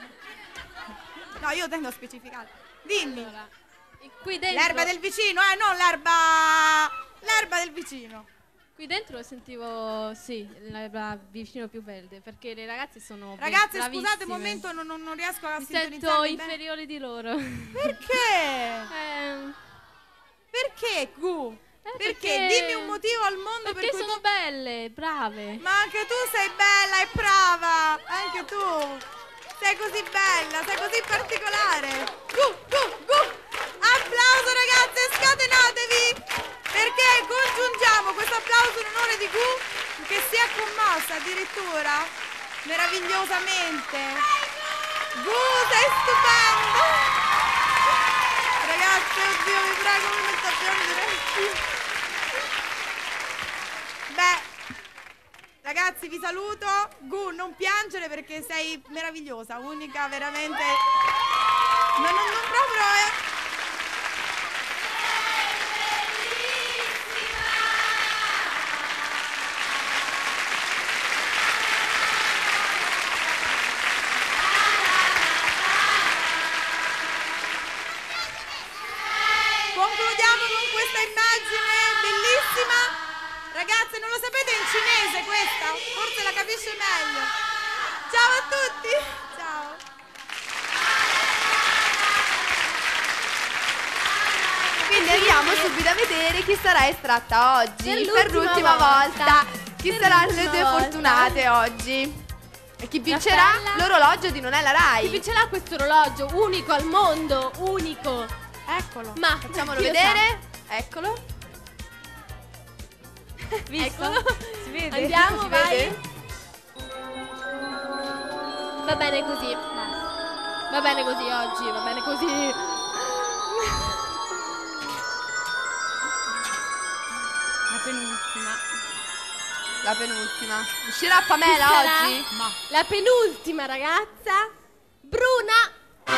No, io tendo a specificare. Dimmi. Qui dentro, L'erba del vicino, eh, non l'erba. L'erba del vicino. qui dentro sentivo, sì, l'erba vicino più verde, perché le ragazze sono Ragazze, bravissime. scusate un momento, non, non- non riesco a Mi sento sintonizzarmi bene. inferiore di loro. Perché? Eh, Perché Gu? Perché? perché- Dimmi un motivo al mondo perché per cui sono tu... belle, brave. Ma anche tu sei bella e brava! Anche tu! Sei così bella, sei così particolare! Gu, gu, gu! Applauso ragazze, scatenatevi! Perché congiungiamo questo applauso in onore di Gu, che si è commossa addirittura meravigliosamente. Gu, sei stupenda! Ragazze, oddio, vi prego, mi metto a piangere. Beh, ragazzi, vi saluto. Gu, non piangere perché sei meravigliosa, unica, veramente. Non, non, non proprio. Eh. Concludiamo con questa immagine bellissima. Ragazze, non lo sapete in cinese questa? Forse la capisce meglio. Ciao a tutti. Ciao. Quindi andiamo subito a vedere chi sarà estratta oggi Per per l'ultima l'ultima volta. volta. Chi Per saranno le l'ultima due volta. fortunate oggi? E E chi vincerà l'orologio di Non è la Rai. Chi vincerà questo orologio unico al mondo, unico. Eccolo. Ma Facciamolo chi lo vedere. Eccolo. Visto? Eccolo. Si vede? Andiamo, Si vai. vede? Va bene così. Va bene così oggi, va bene così. La penultima. La penultima. Uscirà Pamela Chi sarà? oggi? La penultima ragazza, Bruna.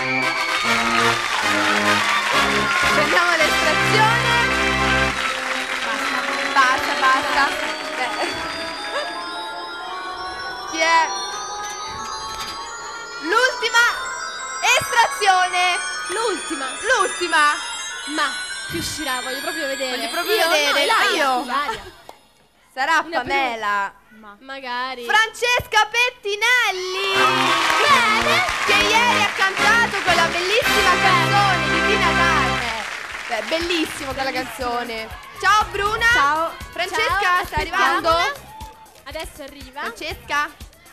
Prendiamo l'estrazione. Basta, basta. Beh. Chi è? L'ultima estrazione. L'ultima. L'ultima. Ma chi uscirà? Voglio proprio vedere. Voglio proprio Io? vedere. No, Ilaria, Io. Ilaria. Sarà Una Pamela. Ma. Magari. Francesca Pettinelli. Bene. Che ieri ha cantato quella bellissima canzone di Tina Turner. Beh, bellissima quella canzone. Ciao Bruna. Ciao. Francesca, Ciao, sta arrivando? Adesso arriva. Francesca.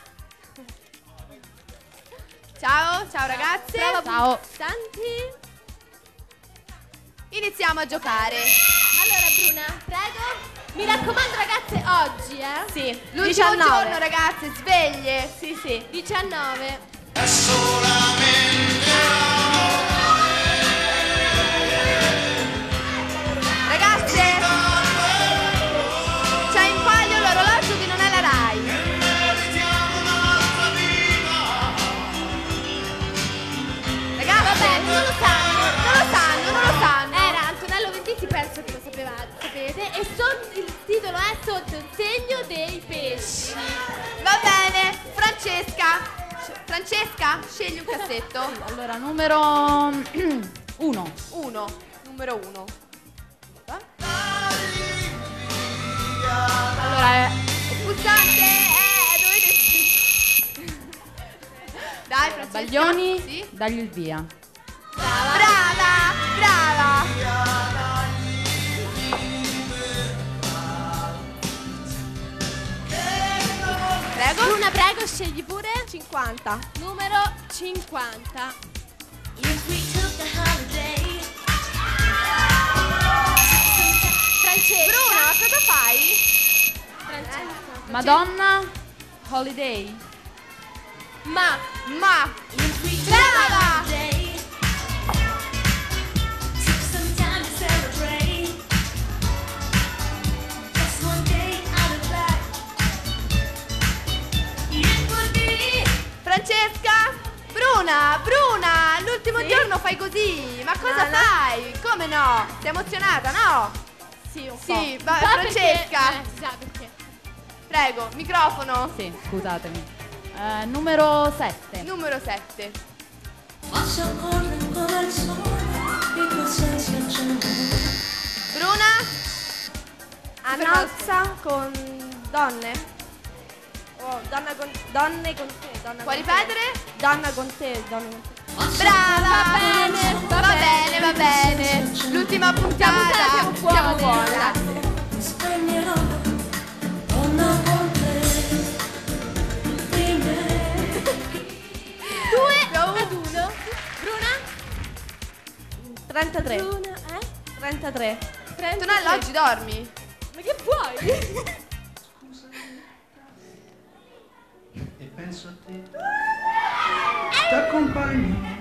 Ciao, ciao ragazze. Brava, Ciao. Tanti. Iniziamo a giocare. Allora Bruna, prego. Mi raccomando ragazze, oggi, eh? Sì. L'ultimo diciannove. giorno, ragazze, sveglie. Sì, sì. diciannove. Ragazze, c'è in palio l'orologio di Non è la Rai. Ragazze, Vabbè, non lo sanno. non lo sanno, non lo sanno. Era Antonello Venditti, penso che lo sapevate, sapete. E son- il titolo è Sotto il segno dei pesci. Va bene, Francesca. Francesca, scegli un cassetto. Allora, numero uno. Uno, numero uno. Allora, è Il pulsante è... dovete... Dai, Francesca. Baglioni, Sì. dagli il via. Brava, brava. Prego. Bruna, prego, scegli pure. cinquanta. Numero cinquanta. Francesca. Bruna, cosa fai? Francesca. Madonna, Holiday. Ma, ma. Brava. Francesca. Bruna, Bruna, l'ultimo giorno fai così. Ma cosa No, no. fai? Come no? Sei emozionata, no? Sì, un Sì, po'. va- Un po' Francesca. perché- eh, si sa perché. Prego, microfono. Sì, scusatemi. Eh, numero sette. Numero sette. Bruna? Annozza con donne. Oh, donna con, donne con te. Donna Puoi con te. ripetere? Donna con te, donna con te. Brava! Va bene, va, va bene, va bene. L'ultima puntata. siamo buone. Siamo buone. Due ad uno. Bruna? trentatré. Bruna, eh? trentatré. Antonella, oggi dormi? Ma che vuoi? E penso a te, t'accompagno.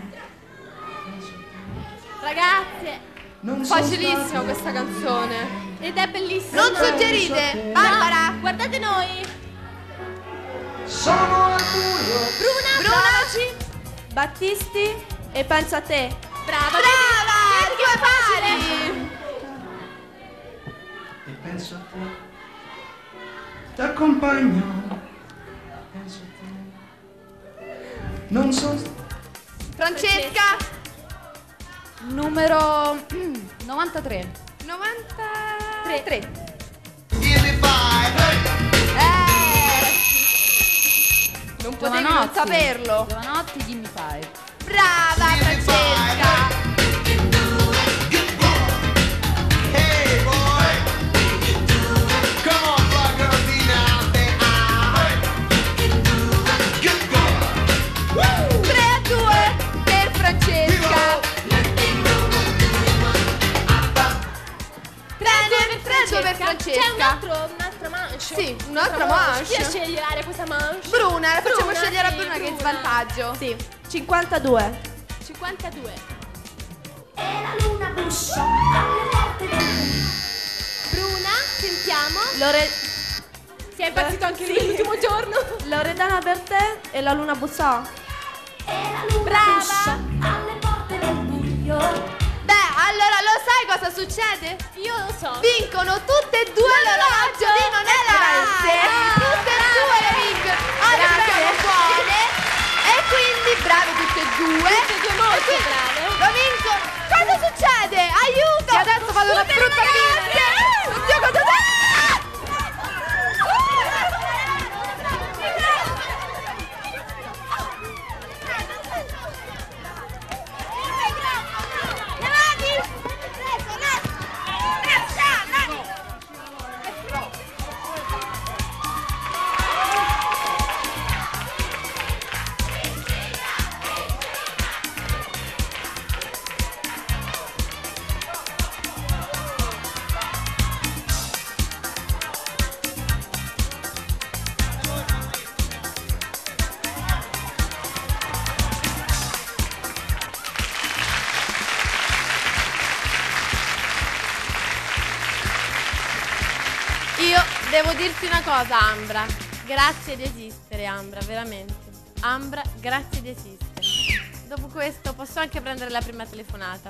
Ragazze. Non Facilissima sono questa canzone. Ed è bellissima. Non suggerite. Barbara. No, guardate noi. Sono al buio. Bruna. Bruna. Battisti e penso a te. Brava. Brava. Vedi che Due è facile. pari. E penso a te, t'accompagno. Penso a te. Non so. Francesca. Numero novantatré. novantatré. Eh. Non potevi non Giovanotti. saperlo. Giovanotti, Gimme Five. Brava Francesca. Francesca. C'è un altro, un'altra manche. Sì, un'altra manche. Chi sceglie l'area questa manche? Bruna, la facciamo Bruna, scegliere a sì, Bruna che è in Bruna. svantaggio. Sì, cinquantadue. cinquantadue. E la luna bussa alle porte del Bruna, sentiamo. Lore... Si è impazzito anche lui l'ultimo giorno. Loredana per te e la luna bussò. Brava. alle porte del buio. Beh, allora lo sai cosa succede? Io lo so. Vincono tutte e due l'orologio di Non è Lance. Tutte e due le vincono. Oggi siamo buone. E quindi brave tutte e due. Tutte e due molto brave. Lo vincono. Cosa succede? Aiuto! Che adesso vado una brutta fine. Oddio, cosa Io devo dirti una cosa, Ambra. Grazie di esistere, Ambra, veramente. Ambra, grazie di esistere. Dopo questo posso anche prendere la prima telefonata.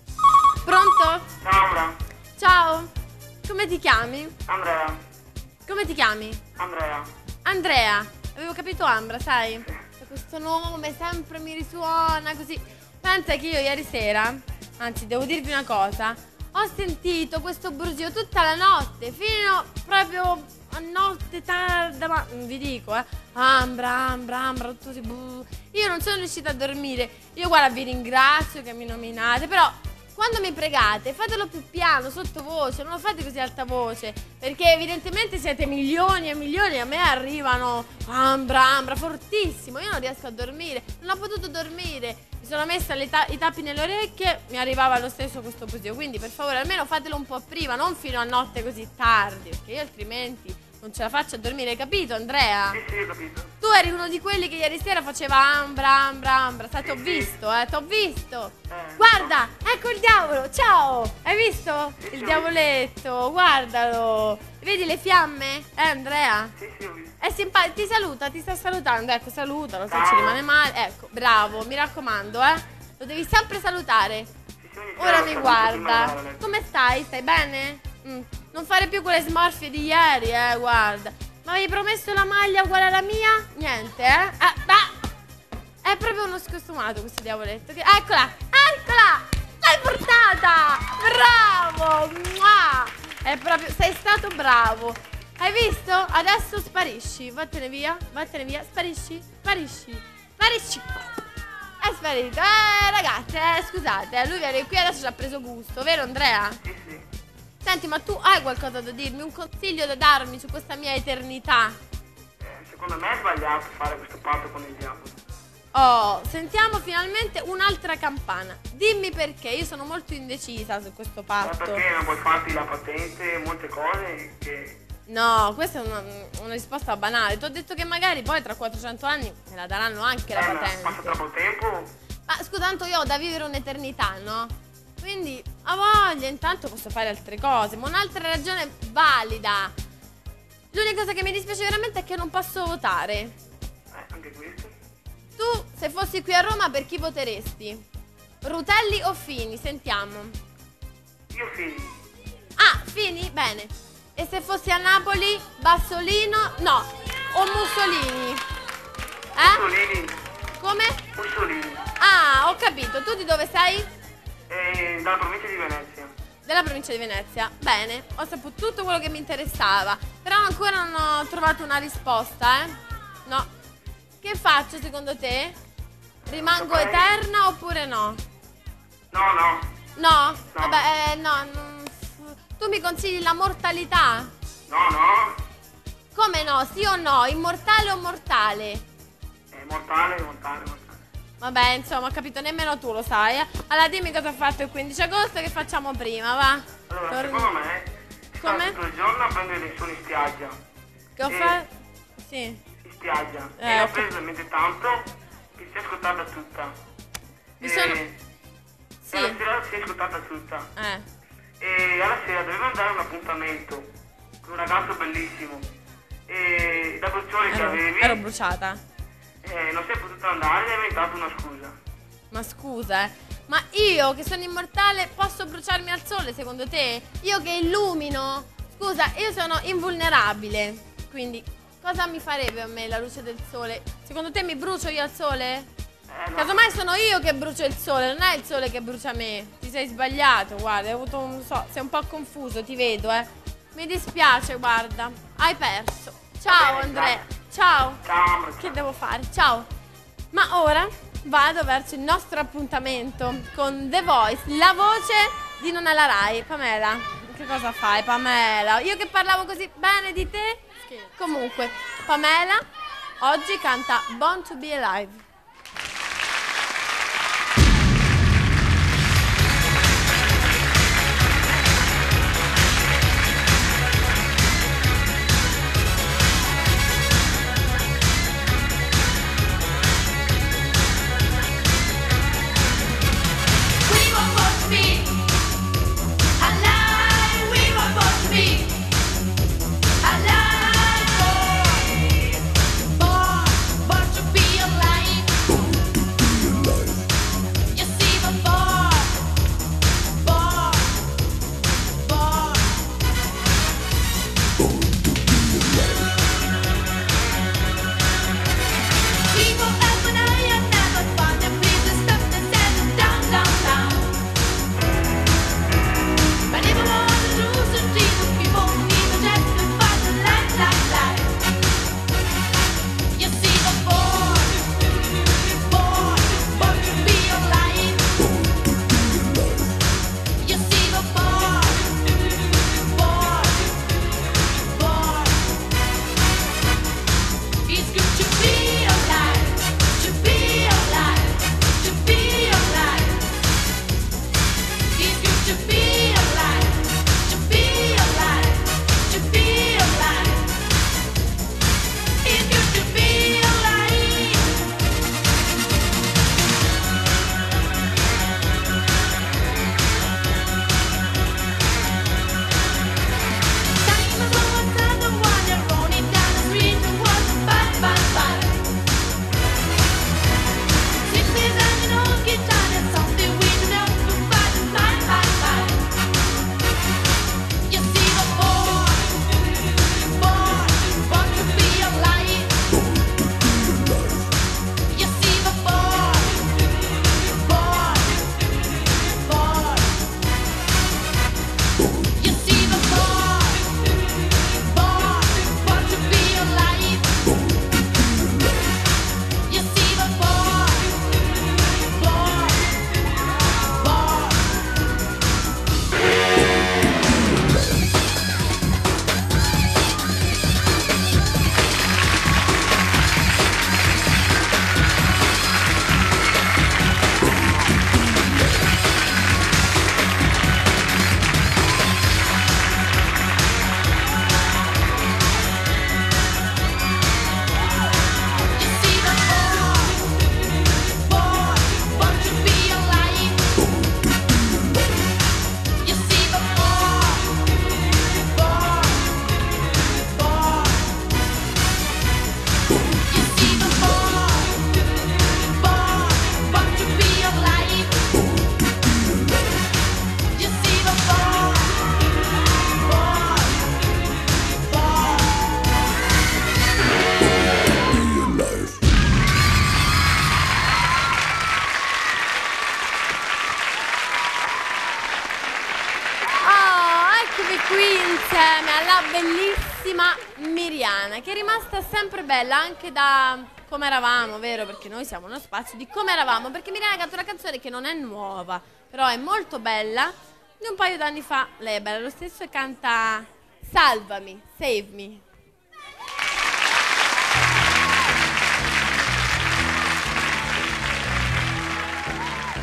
Pronto? Ciao Ambra. Ciao. Come ti chiami? Andrea. Come ti chiami? Andrea. Andrea. Avevo capito Ambra, sai? E questo nome sempre mi risuona così. Pensa che io ieri sera, anzi devo dirvi una cosa, ho sentito questo brusio tutta la notte, fino proprio a notte tarda, ma vi dico, eh, Ambra, Ambra, Ambra, tutto così, buh. Io non sono riuscita a dormire. Io guarda, vi ringrazio che mi nominate, però quando mi pregate fatelo più piano, sottovoce, non lo fate così alta voce, perché evidentemente siete milioni e milioni e a me arrivano Ambra, Ambra, fortissimo, io non riesco a dormire, non ho potuto dormire. Mi sono messa le ta- i tappi nelle orecchie, mi arrivava lo stesso questo brusio, quindi per favore almeno fatelo un po' prima, non fino a notte così tardi, perché io altrimenti non ce la faccio a dormire, hai capito Andrea? Sì, sì, ho capito. Tu eri uno di quelli che ieri sera faceva Ambra, Ambra, Ambra, sai, ti ho visto, eh, ti ho visto. Guarda, ecco il diavolo, ciao, hai visto? Il diavoletto, guardalo. Vedi le fiamme? Eh Andrea? Sì, sì, ho visto. È simpatico, ti saluta, ti sta salutando, ecco, salutalo, se ci rimane male, ecco, bravo, mi raccomando, eh, lo devi sempre salutare. Ora mi guarda, come stai? Stai bene? Mm. Non fare più quelle smorfie di ieri, eh, guarda. Ma avevi promesso la maglia uguale alla mia? Niente, eh? Ah, bah. È proprio uno scostumato questo diavoletto. Che... Eccola, eccola! L'hai portata! Bravo! Mua! È proprio, sei stato bravo. Hai visto? Adesso sparisci. Vattene via, vattene via. Sparisci, sparisci, sparisci. È sparito. Eh, ragazze, eh, scusate, lui viene qui adesso ci ha preso gusto, vero Andrea? Sì, sì. Senti, ma tu hai qualcosa da dirmi? Un consiglio da darmi su questa mia eternità? Eh, secondo me è sbagliato fare questo patto con il diavolo. Oh, sentiamo finalmente un'altra campana. Dimmi perché, io sono molto indecisa su questo Ma patto. perché non vuoi farti la patente, molte cose che... No, questa è una, una risposta banale. Ti ho detto che magari poi tra quattrocento anni me la daranno anche la Eh, ma patente. passa troppo tempo. Ma scusa, tanto io ho da vivere un'eternità, no? Quindi, a voglia, intanto posso fare altre cose. Ma un'altra ragione valida. L'unica cosa che mi dispiace veramente è che non posso votare. Eh, anche questo. Tu, se fossi qui a Roma, per chi voteresti? Rutelli o Fini? Sentiamo. Io Fini. Ah, Fini? Bene. E se fossi a Napoli, Bassolino? No. O Mussolini? Eh? Mussolini. Come? Mussolini. Ah, ho capito. Tu di dove sei? Eh, dalla provincia di Venezia. Della provincia di Venezia. Bene, ho saputo tutto quello che mi interessava. Però ancora non ho trovato una risposta, eh? No. Che faccio secondo te? Rimango Ok. eterna oppure no? No, no. No? Vabbè, eh, no. non- Tu mi consigli la mortalità? No, no. Come no? Sì o no? Immortale o mortale? È mortale, mortale, mortale. Vabbè, insomma, ho capito, nemmeno tu lo sai, eh? Allora dimmi cosa ho fatto il quindici agosto, che facciamo prima, va? Allora, Torni- secondo me Come? Tutto il giorno a prendere dei suoni in spiaggia. Che ho E- fatto? Sì. In spiaggia. Eh, e ho l'ho presa talmente tanto che si è ascoltata tutta. Mi e sono- Sì. Alla sera si è ascoltata tutta. Eh. E alla sera dovevo andare a un appuntamento con un ragazzo bellissimo. E da bruciore che Ero, avevi ero bruciata. eh, non sei potuta andare e hai inventato una scusa. Ma scusa, eh. Ma io che sono immortale posso bruciarmi al sole, secondo te? Io che illumino? Scusa, io sono invulnerabile. Quindi cosa mi farebbe a me la luce del sole? Secondo te mi brucio io al sole? Eh, no. Casomai sono io che brucio il sole, non è il sole che brucia me. Ti sei sbagliato, guarda, hai avuto un, non so, sei un po' confuso, ti vedo, eh. Mi dispiace, guarda. Hai perso. Ciao, Va bene, Andrea. Ciao. Ciao. Che devo fare? Ciao. Ma ora vado verso il nostro appuntamento con The Voice, la voce di Non alla Rai. Pamela, che cosa fai, Pamela? Io che parlavo così bene di te? Comunque, Pamela oggi canta Born to be Alive. We were born to be alive. We were born to be alive. Born, born, born to be alive. You see, we're born, born, born. People up and I have never found a place to stop and stand down, down, down. But if I want to do some Jesus, people need to just to find the light, light, light. You see, we're born, born, born to be alive. You see, we're born, born, born. It's good to be alive, to be alive, to be alive. It's good to be alive, to be alive, to be alive. It's good to be alive. Time is almost time to wander, rolling down the street and walk by, by, by. Sixties and an old guitar, that's something we do not provide. Bye, bye, bye. You see, we're born, born, born to be alive. You see, we're born, born, born. You see, we're born, born, born to be alive. You see, we're born, born, born. You see, we're born, born, born to be alive. You see, we're born, born, born. You see, we're born, born, born to be alive. You see, we're born, born, born. Oh, eccomi qui insieme alla bellissima Miriana, che è rimasta sempre bella anche da come eravamo, vero? Perché noi siamo uno spazio di come eravamo, perché Miriana canta una canzone che non è nuova, però è molto bella. Di un paio d'anni fa lei è bella lo stesso e canta Salvami, Save Me.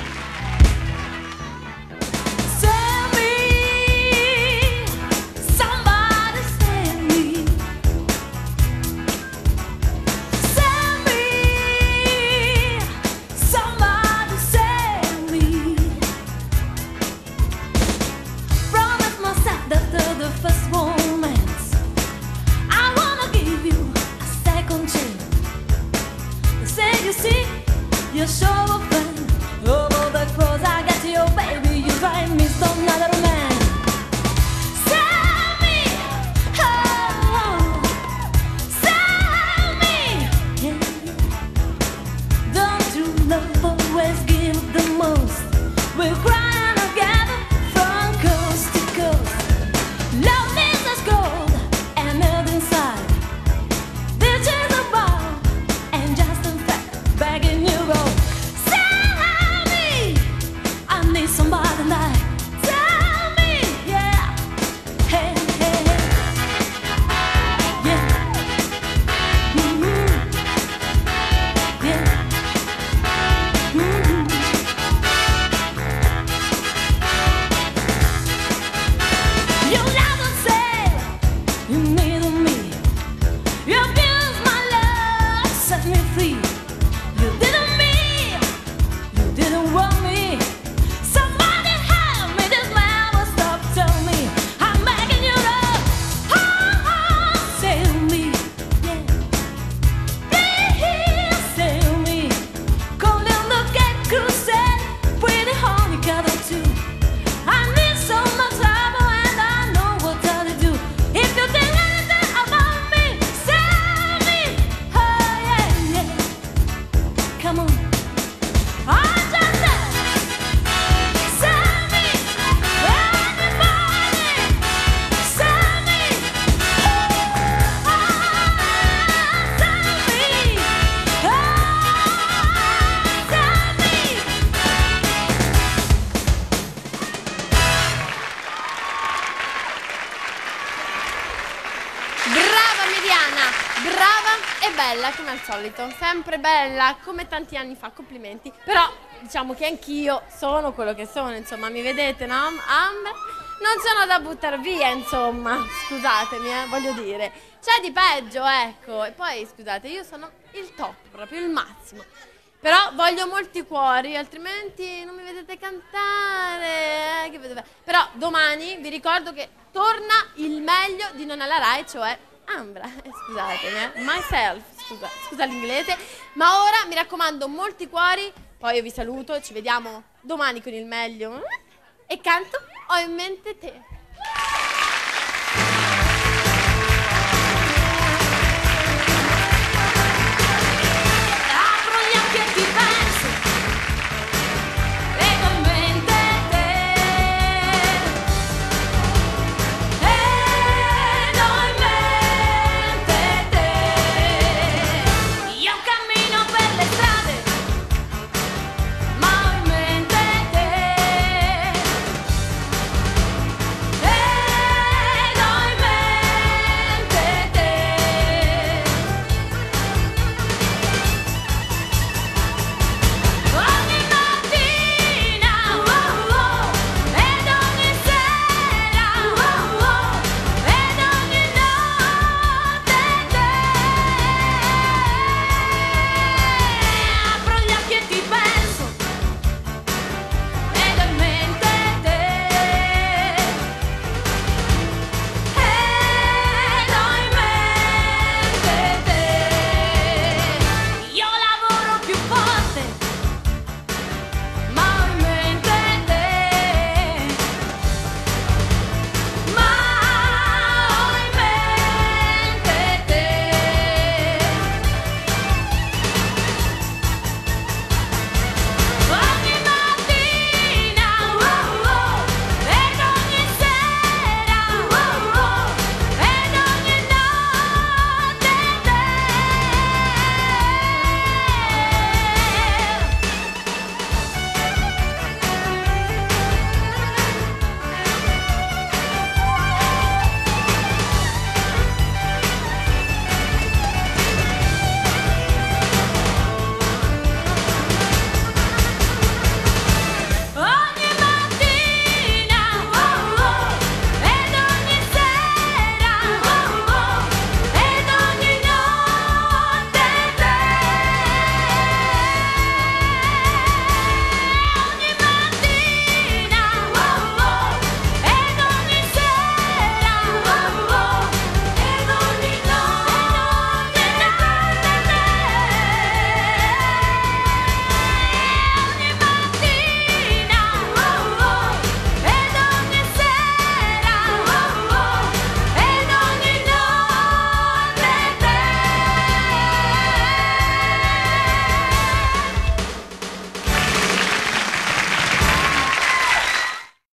Save me, brava e bella come al solito, sempre bella come tanti anni fa, complimenti. Però diciamo che anch'io sono quello che sono, insomma, mi vedete, no? Amber? Non sono da buttare via, insomma, scusatemi, eh, voglio dire. C'è di peggio, ecco. E poi, scusate, io sono il top, proprio il massimo. Però voglio molti cuori, altrimenti non mi vedete cantare. Eh, che vedo... Però domani vi ricordo che torna il meglio di Non alla Rai, cioè Ambra. Eh, scusatemi, eh. Myself, scusa, scusa l'inglese. Ma ora mi raccomando, molti cuori. Poi io vi saluto, ci vediamo domani con il meglio. E canto Ho in mente te.